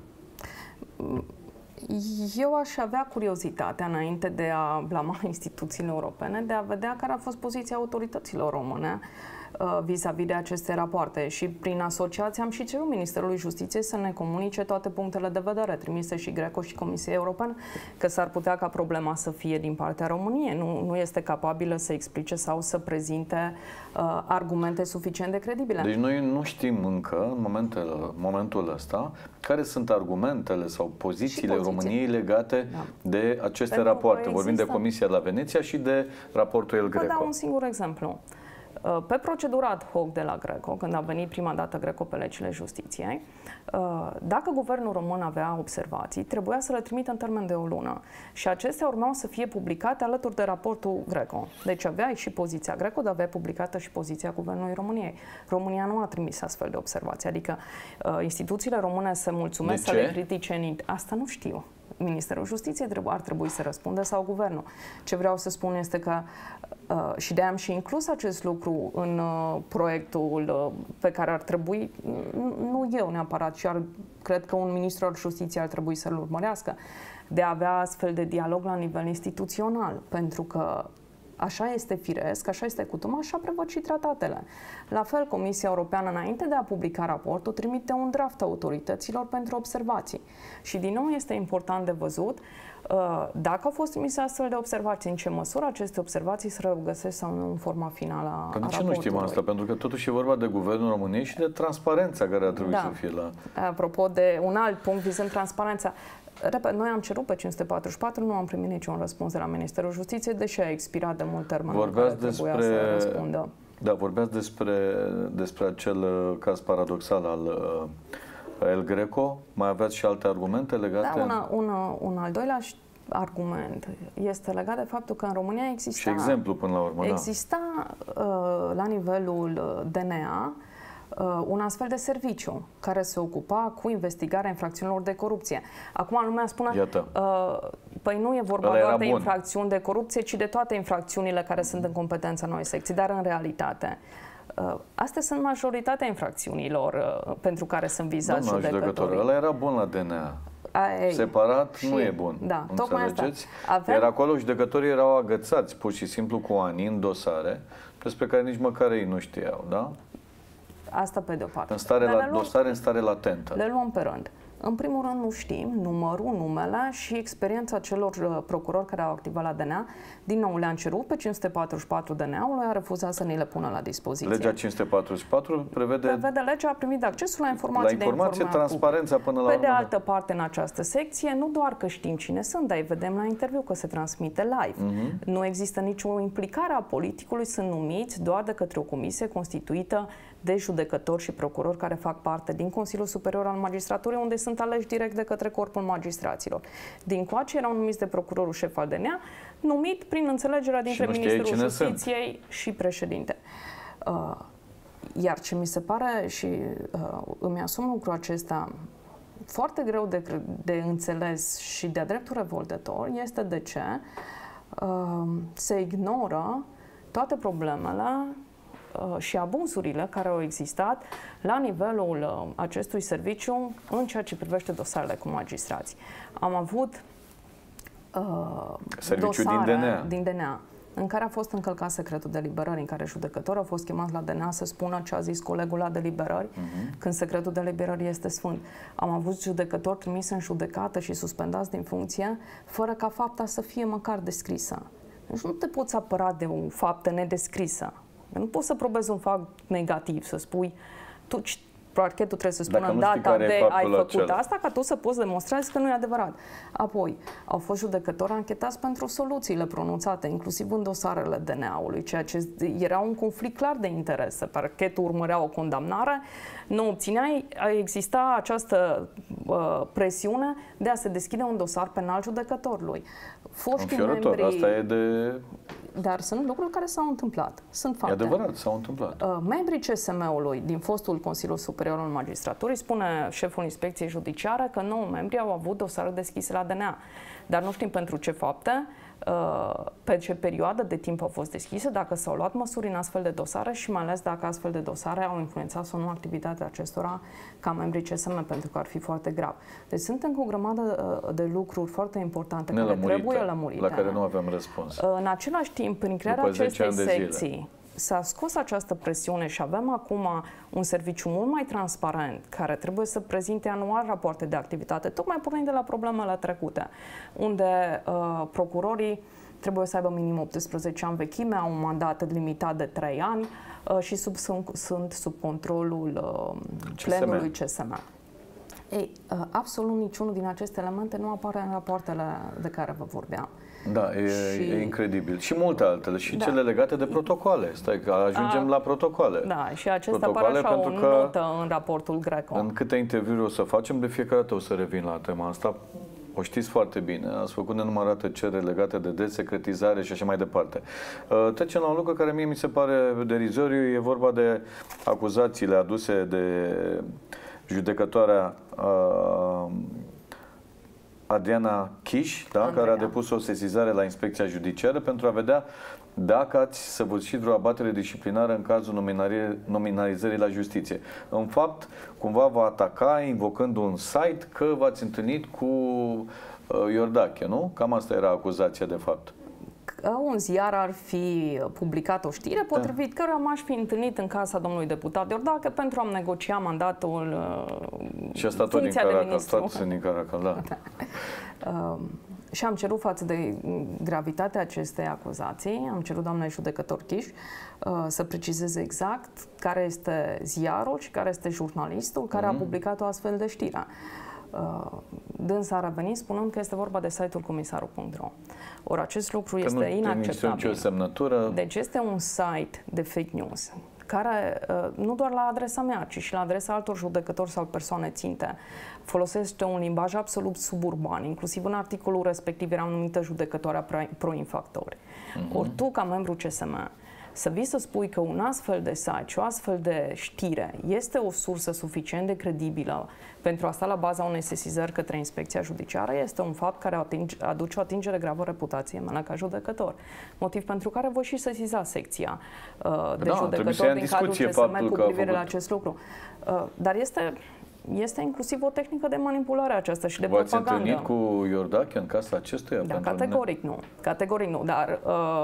Eu aș avea curiozitatea, înainte de a blama instituțiile europene, de a vedea care a fost poziția autorităților române vis-a-vis de aceste rapoarte și prin asociație am și cerut Ministerului Justiției să ne comunice toate punctele de vedere trimise și Greco și Comisiei Europene, că s-ar putea ca problema să fie din partea României. Nu este capabilă să explice sau să prezinte argumente suficient de credibile. Deci noi nu știm încă, în momentul ăsta, care sunt argumentele sau pozițiile României legate de aceste rapoarte. Vorbim de Comisia de la Veneția și de raportul El Greco. Vă dau un singur exemplu. Pe procedura ad hoc de la Greco, când a venit prima dată Greco pe legile justiției, dacă guvernul român avea observații, trebuia să le trimită în termen de o lună. Și acestea urmau să fie publicate alături de raportul Greco. Deci aveai și poziția Greco, dar aveai publicată și poziția Guvernului României. România nu a trimis astfel de observații. Adică instituțiile române se mulțumesc să le critice. Asta nu știu. Ministerul Justiției ar trebui să răspundă sau guvernul. Ce vreau să spun este că și de-aia am și inclus acest lucru în proiectul pe care ar trebui, nu eu neapărat, ci cred că un ministru al Justiției ar trebui să-l urmărească, de a avea astfel de dialog la nivel instituțional, pentru că așa este firesc, așa este cutumă, așa prevăd și tratatele. La fel, Comisia Europeană, înainte de a publica raportul, trimite un draft autorităților pentru observații. Și din nou este important de văzut dacă au fost trimise astfel de observații, în ce măsură aceste observații se regăsesc sau nu în forma finală a raportului. De ce nu știm asta? Pentru că totuși e vorba de Guvernul României și de transparența care ar trebui să fie la... Apropo de un alt punct vizând transparența, repet, noi am cerut pe 544, nu am primit niciun răspuns de la Ministerul Justiției, deși a expirat de mult termenul care trebuia să răspundă. Da, vorbeați despre acel caz paradoxal al El Greco. Mai aveați și alte argumente legate? Da, un al doilea argument este legat de faptul că în România exista... Și exemplu până la urmă, exista la nivelul DNA un astfel de serviciu care se ocupa cu investigarea infracțiunilor de corupție. Acum lumea spune Păi nu e vorba doar de infracțiuni de corupție, ci de toate infracțiunile care sunt în competența noi secții, dar în realitate astea sunt majoritatea infracțiunilor pentru care sunt vizați judecătorii. Ăla era bun la DNA. Separat nu e bun. Da, tocmai asta. Iar acolo judecătorii erau agățați pur și simplu cu ani în dosare despre care nici măcar ei nu știau, da? Asta pe de-o parte. În stare latentă. Le luăm pe rând. În primul rând nu știm numărul, numele și experiența celor procurori care au activat la DNA. Din nou le-am cerut pe 544 DNA-ului, a refuzat să ni le pună la dispoziție. Legea 544 prevede legea a primit accesul la informații de informație, transparența până la urmă. Pe de altă parte, în această secție, nu doar că știm cine sunt, dar îi vedem la interviu că se transmite live. Nu există nicio implicare a politicului, sunt numiți doar de către o comisie constituită de judecători și procurori care fac parte din Consiliul Superior al Magistraturii, unde sunt aleși direct de către Corpul Magistraților. Din coace erau numiți de procurorul șef al DNA, numit prin înțelegerea dintre Ministerul Justiției și președinte. Iar ce mi se pare și îmi asum lucrul acesta foarte greu de înțeles și de-a dreptul revoltător este de ce se ignoră toate problemele și abuzurile care au existat la nivelul acestui serviciu în ceea ce privește dosarele cu magistrați. Am avut dosare din DNA în care a fost încălcat secretul deliberării, în care judecătorii au fost chemați la DNA să spună ce a zis colegul la deliberări, când secretul deliberării este sfânt. Am avut judecători trimiși în judecată și suspendați din funcție, fără ca fapta să fie măcar descrisă. Deci nu te poți apăra de o faptă nedescrisă. Nu poți să probezi un fapt negativ, să spui, parchetul trebuie să spună în data de ai făcut asta, ca tu să poți demonstra că nu e adevărat. Apoi, au fost judecători anchetați pentru soluțiile pronunțate, inclusiv în dosarele DNA-ului, ceea ce era un conflict clar de interese. Parchetul urmărea o condamnare, nu obțineai, exista această presiune de a se deschide un dosar penal judecătorului. Înfiorător, asta e de... Dar sunt lucruri care s-au întâmplat. Sunt fapte. E adevărat, s-au întâmplat. Membrii CSM-ului din fostul Consiliu Superior al Magistraturii, spune șeful Inspecției Judiciare că 9 membri au avut dosare deschise la DNA. Dar nu știm pentru ce fapte, pe ce perioadă de timp au fost deschise, dacă s-au luat măsuri în astfel de dosare și mai ales dacă astfel de dosare au influențat sau nu activitatea acestora ca membrii CSM, pentru că ar fi foarte grav. Deci suntem cu o grămadă de lucruri foarte importante care trebuie lămurite. La care nu avem răspuns. În același timp, prin crearea acestei secții, s-a scos această presiune și avem acum un serviciu mult mai transparent, care trebuie să prezinte anual rapoarte de activitate, tocmai pornind de la problemele trecute, unde procurorii trebuie să aibă minim 18 ani vechime, au un mandat limitat de 3 ani și sunt sub controlul plenului CSM. Ei, absolut niciunul din aceste elemente nu apare în rapoartele de care vă vorbeam. Da, e incredibil. Și multe altele. Și cele legate de protocoale. Stai că ajungem la protocoale. Da, și acesta apare așa o notă în raportul Greco. În câte interviuri o să facem, de fiecare dată o să revin la tema asta. O știți foarte bine. Ați făcut nenumărate cereri legate de desecretizare și așa mai departe. Trecem la un lucru care mie mi se pare derizoriu. E vorba de acuzațiile aduse de judecătoarea Adriana Chiș, da? Care a depus o sesizare la Inspecția Judiciară pentru a vedea dacă ați săvârșit vreo abatere disciplinară în cazul nominalizării la justiție. În fapt, cumva va ataca invocând un site că v-ați întâlnit cu Iordache, nu? Cam asta era acuzația de fapt. Un ziar ar fi publicat o știre potrivit căruia m-aș fi întâlnit în casa domnului deputat Iordache pentru a negocia mandatul, și asta tot din Caracal, din Caracal, da. Și am cerut, față de gravitatea acestei acuzații, am cerut doamnei judecător Chiș să precizeze exact care este ziarul și care este jurnalistul care a publicat o astfel de știre. Dânsa a revenit spunând că este vorba de site-ul comisarul.ro. Ori acest lucru este inacceptabil. Deci este un site de fake news care, nu doar la adresa mea, ci și la adresa altor judecători sau persoane ținte, folosește un limbaj absolut suburban. Inclusiv în articolul respectiv era numită judecătoarea pro-infractori. Ori tu, ca membru CSM, Să vii să spui că un astfel de site și o astfel de știre este o sursă suficient de credibilă pentru a sta la baza unei sesizări către inspecția judiciară este un fapt care aduce o atingere gravă reputației mele ca judecător. Motiv pentru care voi și sesiza secția de judecători din cadrul CSM cu privire la acest lucru. Dar este inclusiv o tehnică de manipulare aceasta și de propagandă. V-ați întâlnit cu Iordache în casa acestuia? Da, categoric nu. Categoric nu, dar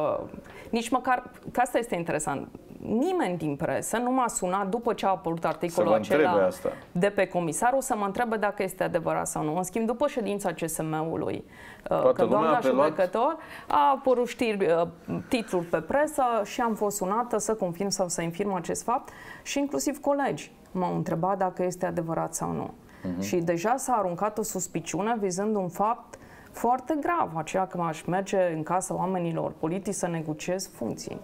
nici măcar, că asta este interesant, nimeni din presă nu m-a sunat după ce a apărut articolul acela de pe comisarul să mă întrebe dacă este adevărat sau nu. În schimb, după ședința CSM-ului, că doamna judecător a apărut știri, titluri pe presă și am fost sunată să confirm sau să infirm acest fapt și inclusiv colegi m-au întrebat dacă este adevărat sau nu. Și deja s-a aruncat o suspiciune vizând un fapt foarte grav, aceea că aș merge în casa oamenilor politici să negociez funcții.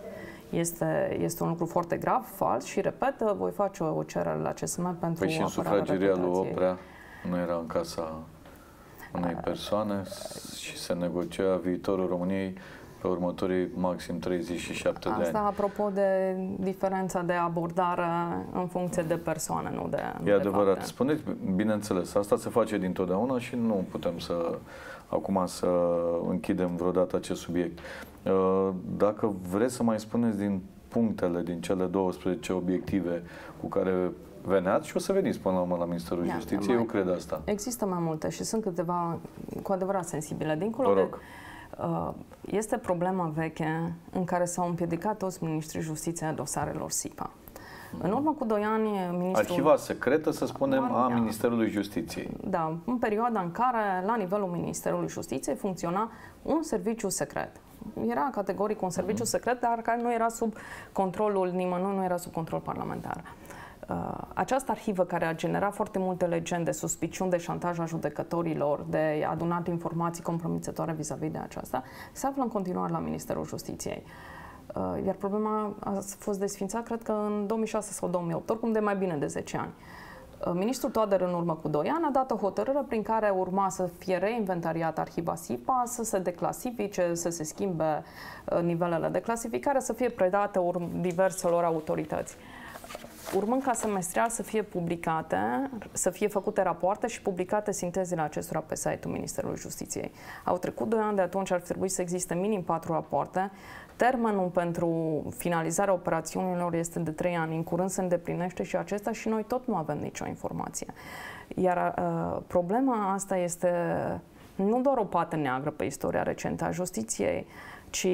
Este un lucru foarte grav, fals și, repet, voi face o cerere la CSM pentru și sufrageria lui Oprea nu era în casa unei persoane și se negocia viitorul României pe următorii maxim 37 de ani. Asta apropo de diferența de abordare în funcție de persoană, nu de E adevărat. fapte. Spuneți, bineînțeles, asta se face dintotdeauna și nu putem acum să închidem vreodată acest subiect. Dacă vreți să mai spuneți din cele 12 obiective cu care veneați și o să veniți până la urmă la Ministerul Justiției, eu cred asta. Există mai multe și sunt câteva cu adevărat sensibile. Dincolo de este problema veche în care s-au împiedicat toți ministrii justiției a dosarelor SIPA. În urmă cu 2 ani, ministrul... Arhiva secretă, să spunem, a Ministerului Justiției. Da, în perioada în care, la nivelul Ministerului Justiției, funcționa un serviciu secret. Era categoric un serviciu secret, dar care nu era sub controlul nimănui, nu era sub control parlamentar. Această arhivă care a generat foarte multe legende, suspiciuni de șantaj a judecătorilor, de adunat informații compromițătoare vis-a-vis de aceasta, se află în continuare la Ministerul Justiției. Iar problema a fost desființată, cred că în 2006 sau 2008, oricum de mai bine de 10 ani. Ministrul Toader, în urmă cu 2 ani, a dat o hotărâre prin care urma să fie reinventariată arhiva SIPA, să se declasifice, să se schimbe nivelele de clasificare, să fie predate diverselor autorități. Urmând ca semestrial să fie publicate, să fie făcute rapoarte și publicate sintezele acestora pe site-ul Ministerului Justiției. Au trecut 2 ani de atunci, ar trebui să existe minim 4 rapoarte. Termenul pentru finalizarea operațiunilor este de 3 ani. În curând se îndeplinește și acesta și noi tot nu avem nicio informație. Iar problema asta este nu doar o pată neagră pe istoria recentă a justiției, ci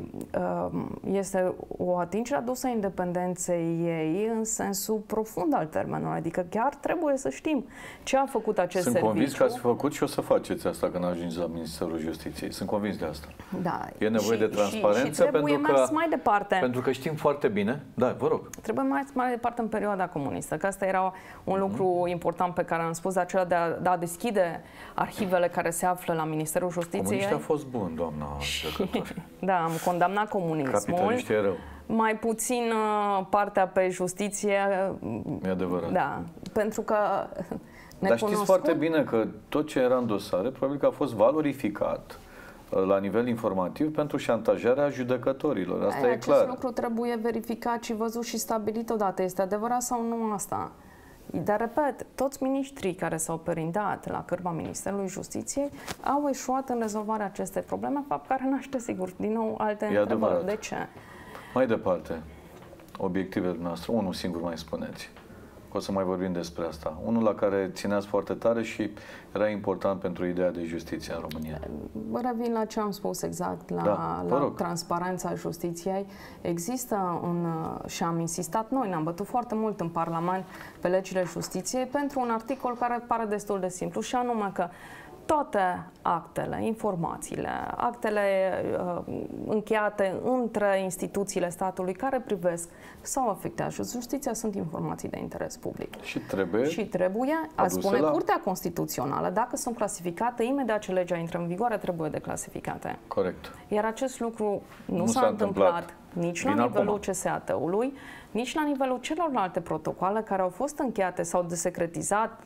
este o atingere adusă independenței ei în sensul profund al termenului. Adică chiar trebuie să știm ce a făcut acest serviciu. Sunt convins că ați făcut și o să faceți asta când ajungeți la Ministerul Justiției. Sunt convins de asta. Da. E nevoie de transparență și trebuie mers mai departe. Pentru că știm foarte bine. Da, vă rog. Trebuie mai departe în perioada comunistă, că asta era un lucru important pe care am spus, acela de a deschide arhivele care se află la Ministerul Justiției. Comuniștii a fost bun, doamna judecător. Da, am condamnat comunismul. Capitaliștii e rău. Mai puțin partea pe justiție. E adevărat. Da, pentru că Dar știți foarte bine că tot ce era în dosare probabil că a fost valorificat la nivel informativ pentru șantajarea judecătorilor. Asta e clar. Acest lucru trebuie verificat și văzut și stabilit odată. Este adevărat sau nu asta? Dar, repet, toți miniștrii care s-au perindat la cârma Ministerului Justiției au eșuat în rezolvarea acestei probleme, fapt care naște, sigur, din nou alte întrebări. De ce? Mai departe, obiectivele noastre, unul singur mai spuneți. O să mai vorbim despre asta. Unul la care țineați foarte tare și era important pentru ideea de justiție în România. Revin la ce am spus exact, la transparența justiției. Există și am insistat noi, ne-am bătut foarte mult în Parlament pe legile justiției pentru un articol care pare destul de simplu și anume că toate actele, informațiile, actele încheiate între instituțiile statului care privesc sau afectează justiția sunt informații de interes public. Și trebuie a spune Curtea Constituțională, dacă sunt clasificate, imediat ce legea intră în vigoare, trebuie declasificate. Corect. Iar acest lucru nu s-a întâmplat nici la nivelul CSAT-ului, nici la nivelul celorlalte protocoale care au fost încheiate sau desecretizat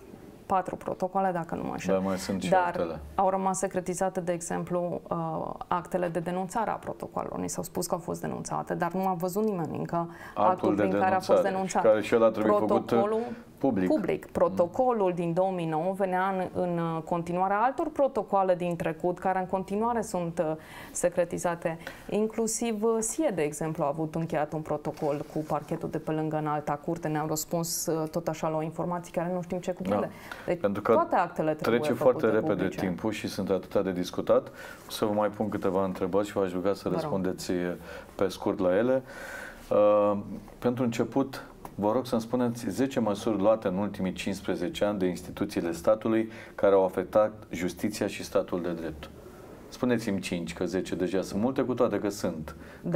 4 protocoale, dacă nu mă înșel. Dar mai sunt și Dar altele. au rămas secretizate, de exemplu, actele de denunțare a protocolelor. Ni s-au spus că au fost denunțate, dar nu a văzut nimeni încă actul prin care a fost denunțat. Care și ăla trebuie făcut public. Protocolul din 2009 venea în continuarea altor protocoale din trecut, care în continuare sunt secretizate. Inclusiv SIE, de exemplu, a avut încheiat un protocol cu parchetul de pe lângă Înalta Curte. Ne-au răspuns tot așa la o informație care nu știm ce cuprinde. Da. Deci pentru că toate actele trebuie trece foarte repede publice. timpul și sunt atâtea de discutat. O să vă mai pun câteva întrebări și v-aș ruga să răspundeți pe scurt la ele. Pentru început, vă rog să-mi spuneți 10 măsuri luate în ultimii 15 ani de instituțiile statului care au afectat justiția și statul de drept. Spuneți-mi 5, că 10 deja sunt multe, cu toate că sunt. Da,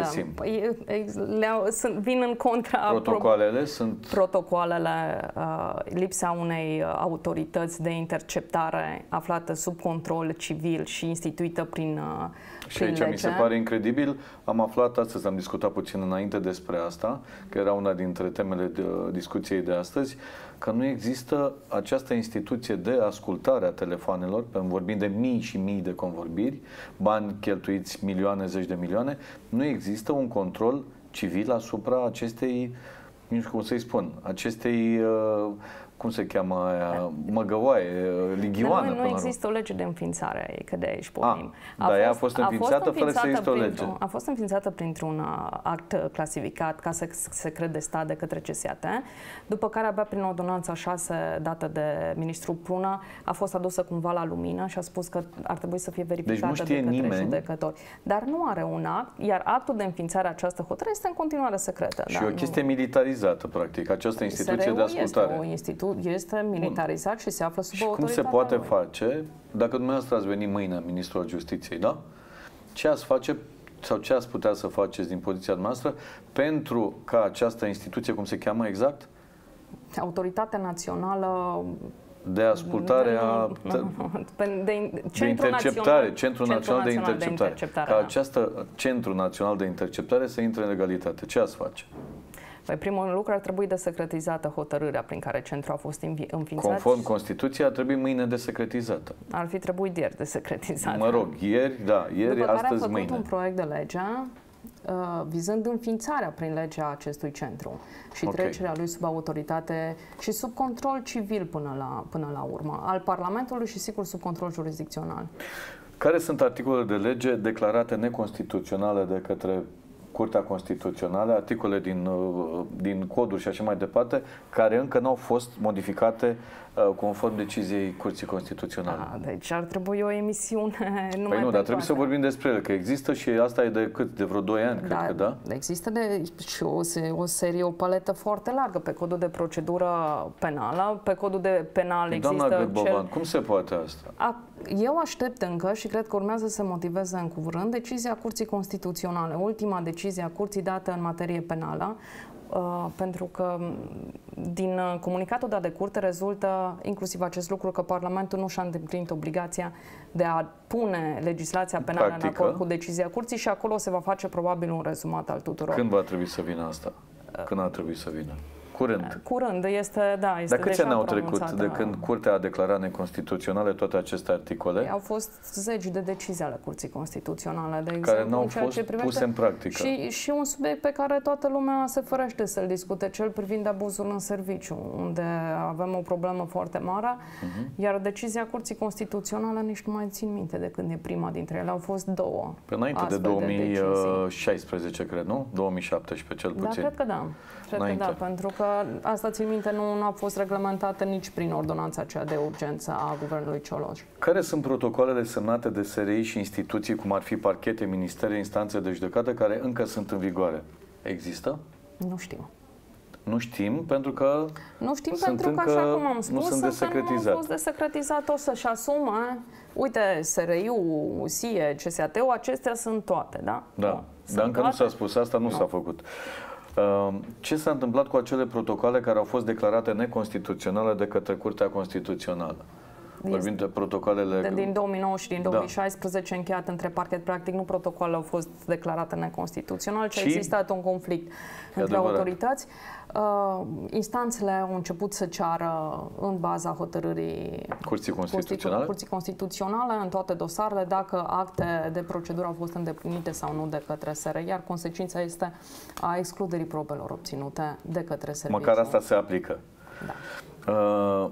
vin în contra. Protocoalele sunt... Protocoalele, lipsa unei autorități de interceptare aflată sub control civil și instituită prin Și aici lege. mi se pare incredibil. Am aflat astăzi, am discutat puțin înainte despre asta, că era una dintre temele discuției de astăzi, că nu există această instituție de ascultare a telefoanelor, vorbim de mii și mii de convorbiri, bani cheltuiți, milioane, zeci de milioane, nu există un control civil asupra acestei, nu știu cum să-i spun, acestei, cum se cheamă aia, măgăoaie, lighioană. Nu există o lege de înființare a ei, că de aici pornim. Dar ea a fost înființată fără să existe o lege. A fost înființată printr-un act clasificat ca secret de stat de către CSAT, după care abia prin ordonanța 6 dată de ministrul Prună a fost adusă cumva la lumină și a spus că ar trebui să fie verificată de către judecători. Dar nu are un act, iar actul de înființare a această hotărâre este în continuare secretă. Și o chestie militarizată, practic, această instituție de ascultare. Este militarizat și se află sub autoritatea cum se poate face, dacă dumneavoastră ați venit mâine ministrul al Justiției, da? Ce ați face sau ce ați putea să faceți din poziția noastră pentru ca această instituție, cum se cheamă exact? Autoritatea Națională de ascultare de interceptare, Centrul Național de Interceptare. Ca acest Centru Național de Interceptare să intre în legalitate. Ce ați face? Păi, primul lucru, ar trebui desecretizată hotărârea prin care centrul a fost înființat. Conform Constituției, ar trebui mâine desecretizată. Ar fi trebuit ieri desecretizată. Mă rog, ieri, da, ieri, după astăzi, care mâine. un proiect de lege vizând înființarea prin legea acestui centru și trecerea lui sub autoritate și sub control civil până la urmă, al Parlamentului și, sigur, sub control jurisdicțional. Care sunt articolele de lege declarate neconstituționale de către Curtea Constituțională, articole din coduri și așa mai departe, care încă nu au fost modificate conform deciziei Curții Constituționale? Deci ar trebui o emisiune numai Păi nu, dar trebuie să vorbim despre ele, că există și asta e de cât? De vreo 2 ani, cred că, da? Există și o serie, o paletă foarte largă pe codul de procedură penală, pe codul de penal există Doamna Gârbovan, cum se poate asta? Eu aștept încă și cred că urmează să motiveze în curând decizia Curții Constituționale, ultima decizie a Curții dată în materie penală, pentru că din comunicatul dat de curte rezultă inclusiv acest lucru, că Parlamentul nu și-a îndeplinit obligația de a pune legislația penală în acord cu decizia Curții și acolo se va face probabil un rezumat al tuturor. Când va trebui să vină asta? Când ar trebui să vină? Curând. Curând, este Dar câți ani au trecut de când Curtea a declarat neconstituționale toate aceste articole? Au fost zeci de decizii ale Curții Constituționale, de exemplu, care nu au fost puse în practică. Și un subiect pe care toată lumea se ferește să-l discute, cel privind abuzul în serviciu, unde avem o problemă foarte mare, iar decizia Curții Constituționale nici nu mai țin minte de când e prima dintre ele. Au fost două. Pe înainte de 2016, cred, nu? 2017, cel puțin. Da, cred că da. Cred că da, pentru că asta, țin minte, nu a fost reglementată nici prin ordonanța aceea de urgență a guvernului Cioloș. Care sunt protocoalele semnate de SRI și instituții, cum ar fi parchete, ministere, instanțe de judecată, care încă sunt în vigoare? Există? Nu știu. Nu știm, pentru că nu știm, pentru că, așa cum am spus, nu au fost desecretizate, o să-și asume. Uite, SRI-ul, SIE, CSAT-ul, acestea sunt toate, da? Da, dar încă nu s-a spus asta, nu s-a făcut. Ce s-a întâmplat cu acele protocoale care au fost declarate neconstituționale de către Curtea Constituțională? Vorbim de protocoalele... din 2009 și din 2016 încheiat între parchet. Practic, nu protocolele au fost declarate neconstituțional, ci a existat un conflict între autorități. Instanțele au început să ceară, în baza hotărârii Curții Constituționale, în toate dosarele, dacă acte de procedură au fost îndeplinite sau nu de către SR, iar consecința este a excluderii probelor obținute de către serviciu. Măcar asta se aplică. Da.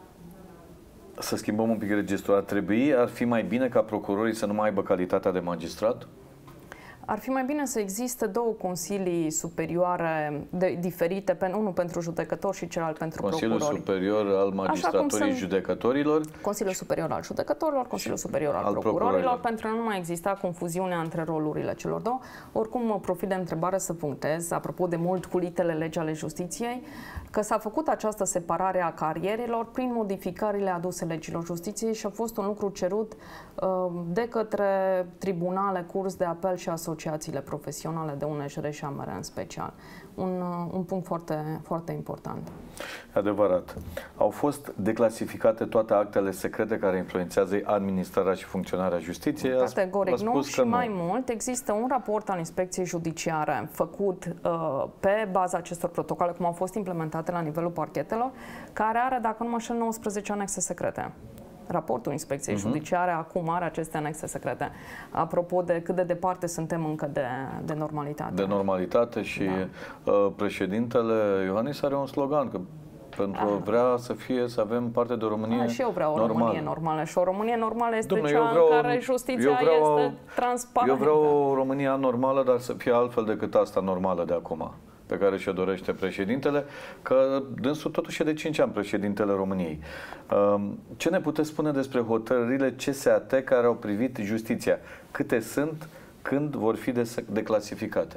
Să schimbăm un pic registrul. Ar fi mai bine ca procurorii să nu mai aibă calitatea de magistrat? Ar fi mai bine să existe două consilii superioare diferite, unul pentru judecători și celălalt pentru procurori. Consiliul Superior al Magistraturii Judecătorilor. Consiliul Superior al Judecătorilor, Consiliul Superior al Procurorilor, pentru a nu mai exista confuziunea între rolurile celor două. Oricum, mă profit de întrebare să punctez, apropo de mult culitele legi ale justiției, că s-a făcut această separare a carierilor prin modificările aduse legilor justiției și a fost un lucru cerut de către tribunale, curs de apel și asociațiile profesionale de UNJR și AMR în special. Un punct foarte, foarte important. Adevărat. Au fost declasificate toate actele secrete care influențează administrarea și funcționarea justiției? Categoric nu și mai mult. Există un raport al Inspecției Judiciare făcut pe baza acestor protocole, cum au fost implementate la nivelul parchetelor, care are, dacă nu mă înșel, 19 anexe secrete. Raportul Inspecției Judiciare acum are aceste anexe secrete. Apropo de cât de departe suntem încă de normalitate. De normalitate și președintele Iohannis are un slogan, că pentru vrea să avem parte de o Românie și eu vreau o Românie normală. Și o Românie normală este în care justiția este transparentă. Eu vreau o Românie anormală, dar să fie altfel decât asta normală de acum, pe care și-o dorește președintele, că dânsul totuși e de 5 ani președintele României. Ce ne puteți spune despre hotărârile CSAT care au privit justiția? Câte sunt? Când vor fi declasificate?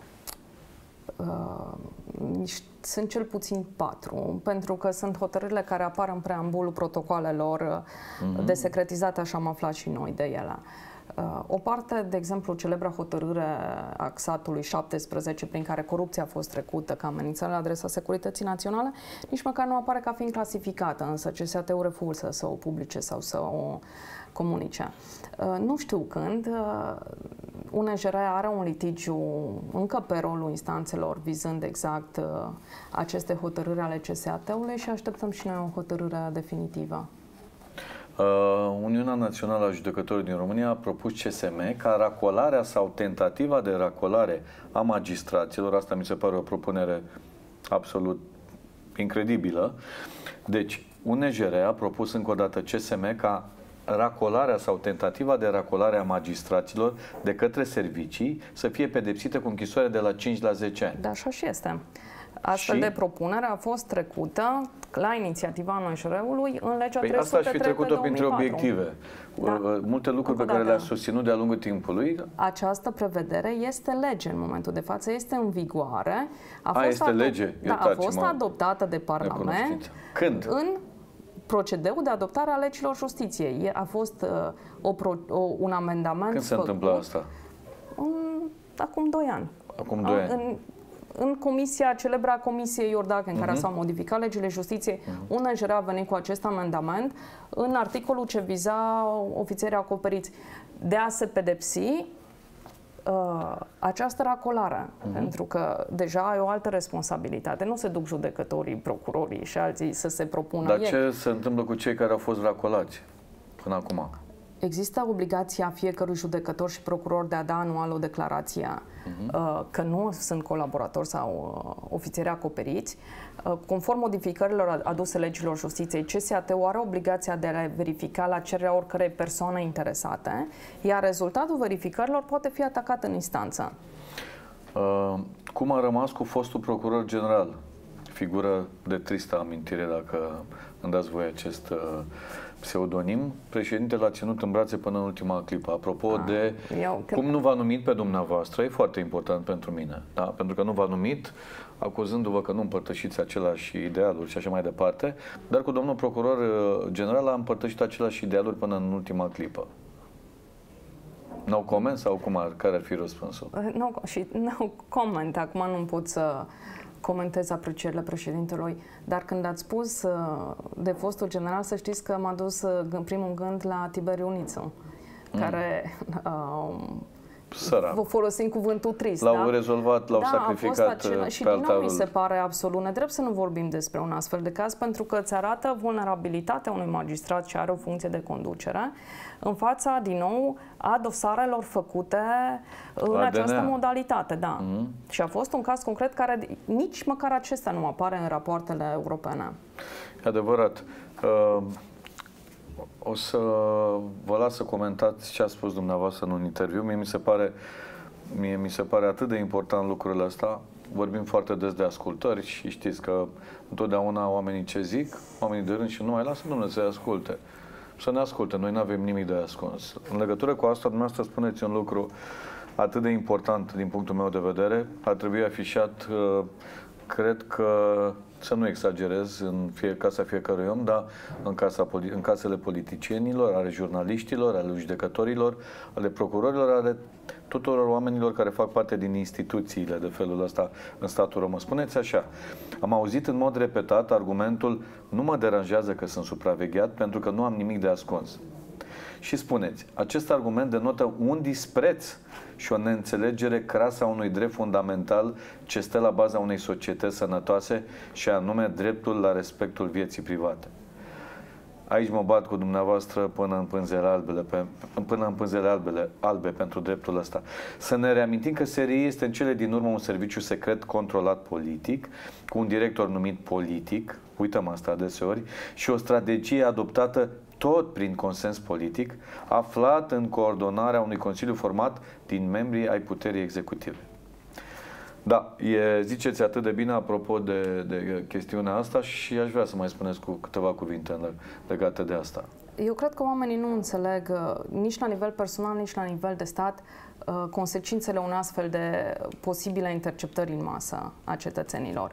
Sunt cel puțin 4, pentru că sunt hotărârile care apar în preambulul protocolelor de secretizate, așa am aflat și noi de ele. O parte, de exemplu, celebra hotărâre a XAT-ului 17, prin care corupția a fost trecută ca amenințare la adresa securității naționale, nici măcar nu apare ca fiind clasificată, însă CSAT-ul refuză să o publice sau să o comunice. Nu știu când. UNJR are un litigiu încă pe rolul instanțelor vizând exact aceste hotărâri ale CSAT-ului și așteptăm și noi o hotărâre definitivă. Uniunea Națională a Judecătorilor din România a propus CSM ca racolarea sau tentativa de racolare a magistraților, asta mi se pare o propunere absolut incredibilă. Deci, UNJR a propus încă o dată CSM ca racolarea sau tentativa de racolare a magistraților de către servicii să fie pedepsită cu închisoare de la 5 la 10 ani. Da, așa și este. Astfel de propunere a fost trecută la inițiativa UNJR-ului în legea 303 asta ar fi trecută printre obiective. Da. Multe lucruri pe care le-a susținut de-a lungul timpului. Această prevedere este lege în momentul de față, este în vigoare. Este lege? Da, a fost adoptată de Parlament. Când? În procedeul de adoptare a legilor justiției. A fost un amendament. Când se întâmplă asta? Acum 2 ani. Acum 2 ani. În celebra Comisie Iordache, în care s-au modificat legile justiției, UNJR a venit cu acest amendament în articolul ce viza ofițerii acoperiți de a se pedepsi această racolare, pentru că deja ai o altă responsabilitate. Nu se duc judecătorii, procurorii și alții să se propună. Dar ce se întâmplă cu cei care au fost racolați până acum? Există obligația fiecărui judecător și procuror de a da anual o declarație că nu sunt colaboratori sau ofițeri acoperiți. Conform modificărilor aduse legilor justiției, CSAT-ul are obligația de a verifica la cererea oricărei persoane interesate, iar rezultatul verificărilor poate fi atacat în instanță. Cum a rămas cu fostul procuror general? Figură de tristă amintire, dacă îmi dați voi acest pseudonim. Președintele l-a ținut în brațe până în ultima clipă. Apropo de cum nu v-a numit pe dumneavoastră, e foarte important pentru mine. Da? Pentru că nu v-a numit, acuzându-vă că nu împărtășiți același idealuri și așa mai departe, dar cu domnul procuror general a împărtășit același idealuri până în ultima clipă. No comment sau care ar fi răspunsul? No comment. Acum nu pot să comentez aprecierile președintelui, dar când ați spus de fostul general, să știți că m-a dus în primul gând la Tiberiu Niță, care vă folosim cuvântul trist. L-au rezolvat, l-au sacrificat și din nou mi se pare absolut nedrept să nu vorbim despre un astfel de caz, pentru că îți arată vulnerabilitatea unui magistrat ce are o funcție de conducere în fața, din nou, a dosarelor făcute în această modalitate. Da. Și a fost un caz concret care nici măcar acesta nu apare în rapoartele europene. E adevărat. O să vă las să comentați ce a spus dumneavoastră în un interviu. Mie mi se pare atât de important lucrurile astea. Vorbim foarte des de ascultări și știți că întotdeauna oamenii ce zic, oamenii de rând și nu mai lasă Dumnezeu să asculte. Să ne asculte, noi nu avem nimic de ascuns. În legătură cu asta, dumneavoastră spuneți un lucru atât de important din punctul meu de vedere. Ar trebui afișat, cred că, să nu exagerez, în casa fiecărui om, dar în casele politicienilor, ale jurnaliștilor, ale judecătorilor, ale procurorilor, ale tuturor oamenilor care fac parte din instituțiile de felul ăsta în statul român. Spuneți așa, am auzit în mod repetat argumentul: nu mă deranjează că sunt supravegheat pentru că nu am nimic de ascuns. Și spuneți, acest argument denotă un dispreț și o neînțelegere crasă a unui drept fundamental ce stă la baza unei societăți sănătoase, și anume dreptul la respectul vieții private. Aici mă bat cu dumneavoastră până în pânzele albe pentru dreptul ăsta. Să ne reamintim că SRI este în cele din urmă un serviciu secret controlat politic, cu un director numit politic, uităm asta adeseori, și o strategie adoptată tot prin consens politic, aflat în coordonarea unui consiliu format din membrii ai puterii executive. Da, ziceți atât de bine apropo de chestiunea asta și aș vrea să mai spuneți cu câteva cuvinte legate de asta. Eu cred că oamenii nu înțeleg nici la nivel personal, nici la nivel de stat consecințele unei astfel de posibile interceptări în masă a cetățenilor.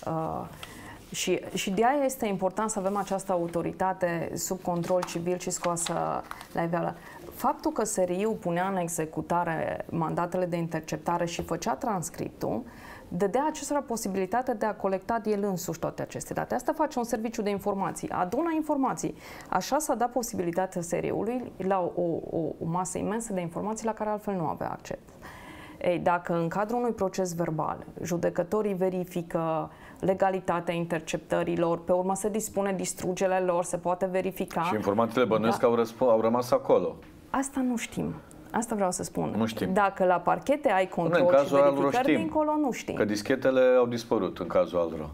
Și de aia este important să avem această autoritate sub control civil și scoasă la iveală. Faptul că SRI-ul punea în executare mandatele de interceptare și făcea transcriptul, dădea acestora posibilitatea de a colecta el însuși toate aceste date. Asta face un serviciu de informații, adună informații. Așa s-a dat posibilitatea SRI-ului la o masă imensă de informații la care altfel nu avea acces. Ei, dacă în cadrul unui proces verbal judecătorii verifică legalitatea interceptărilor, pe urmă se dispune distrugerea lor, se poate verifica. Și informațiile bănuiesc că au rămas acolo. Asta nu știm. Asta vreau să spun. Nu știm. Dacă la parchete ai control și verificări dincolo, nu știm. Că dischetele au dispărut în cazul Aldro.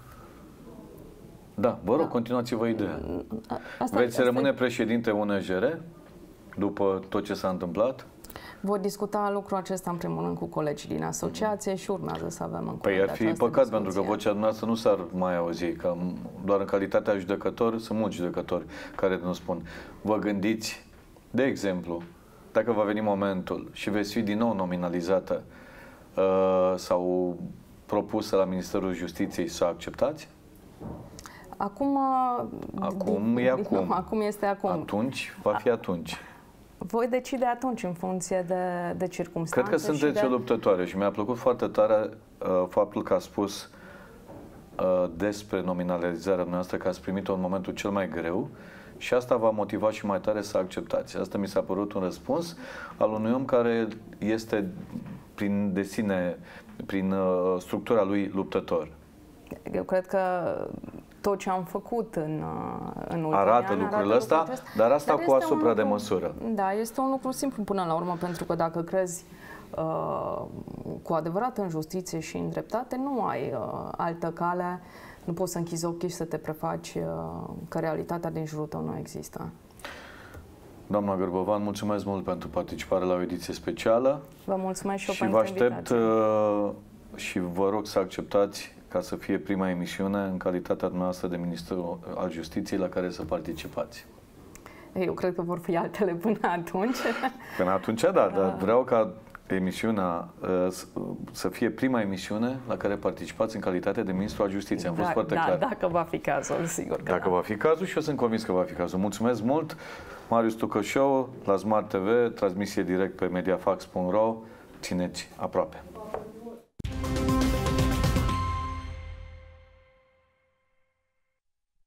Da, vă rog, continuați-vă ideea. Veți rămâne președinte UNJR după tot ce s-a întâmplat? Voi discuta lucrul acesta în primul rând cu colegii din asociație și urmează să avem în Păi ar fi păcat, pentru că vocea dumneavoastră nu s-ar mai auzi, că doar în calitatea judecător sunt mulți judecători care nu spun. Vă gândiți, de exemplu, dacă va veni momentul și veți fi din nou nominalizată sau propusă la Ministerul Justiției, să acceptați? Acum e acum. Nu, acum este acum. Atunci va fi atunci. Voi decide atunci în funcție de circumstanțe. Cred că sunteți o luptătoare și mi-a plăcut foarte tare faptul că a spus despre nominalizarea noastră, că ați primit-o în momentul cel mai greu și asta v-a motivat și mai tare să acceptați. Asta mi s-a părut un răspuns al unui om care este prin structura lui luptător. Eu cred că tot ce am făcut în ultimii arată ani lucrul ăsta, dar asta cu asupra de măsură. Da, este un lucru simplu până la urmă, pentru că dacă crezi cu adevărat în justiție și în dreptate, nu ai altă cale, nu poți să închizi ochii și să te prefaci că realitatea din jurul tău nu există. Doamna Gârbovan, mulțumesc mult pentru participare la o ediție specială. Vă mulțumesc și eu pentru invitație. Și vă rog să acceptați ca să fie prima emisiune în calitatea noastră de ministru al Justiției la care să participați. Eu cred că vor fi altele până atunci. Până atunci, da, dar vreau ca emisiunea să fie prima emisiune la care participați în calitate de ministru al Justiției. Am fost foarte clar. Dacă va fi cazul, sigur că Dacă va fi cazul, și eu sunt convins că va fi cazul. Mulțumesc mult! Marius Tucă Show la Smart TV, transmisie direct pe mediafax.ro. Țineți aproape!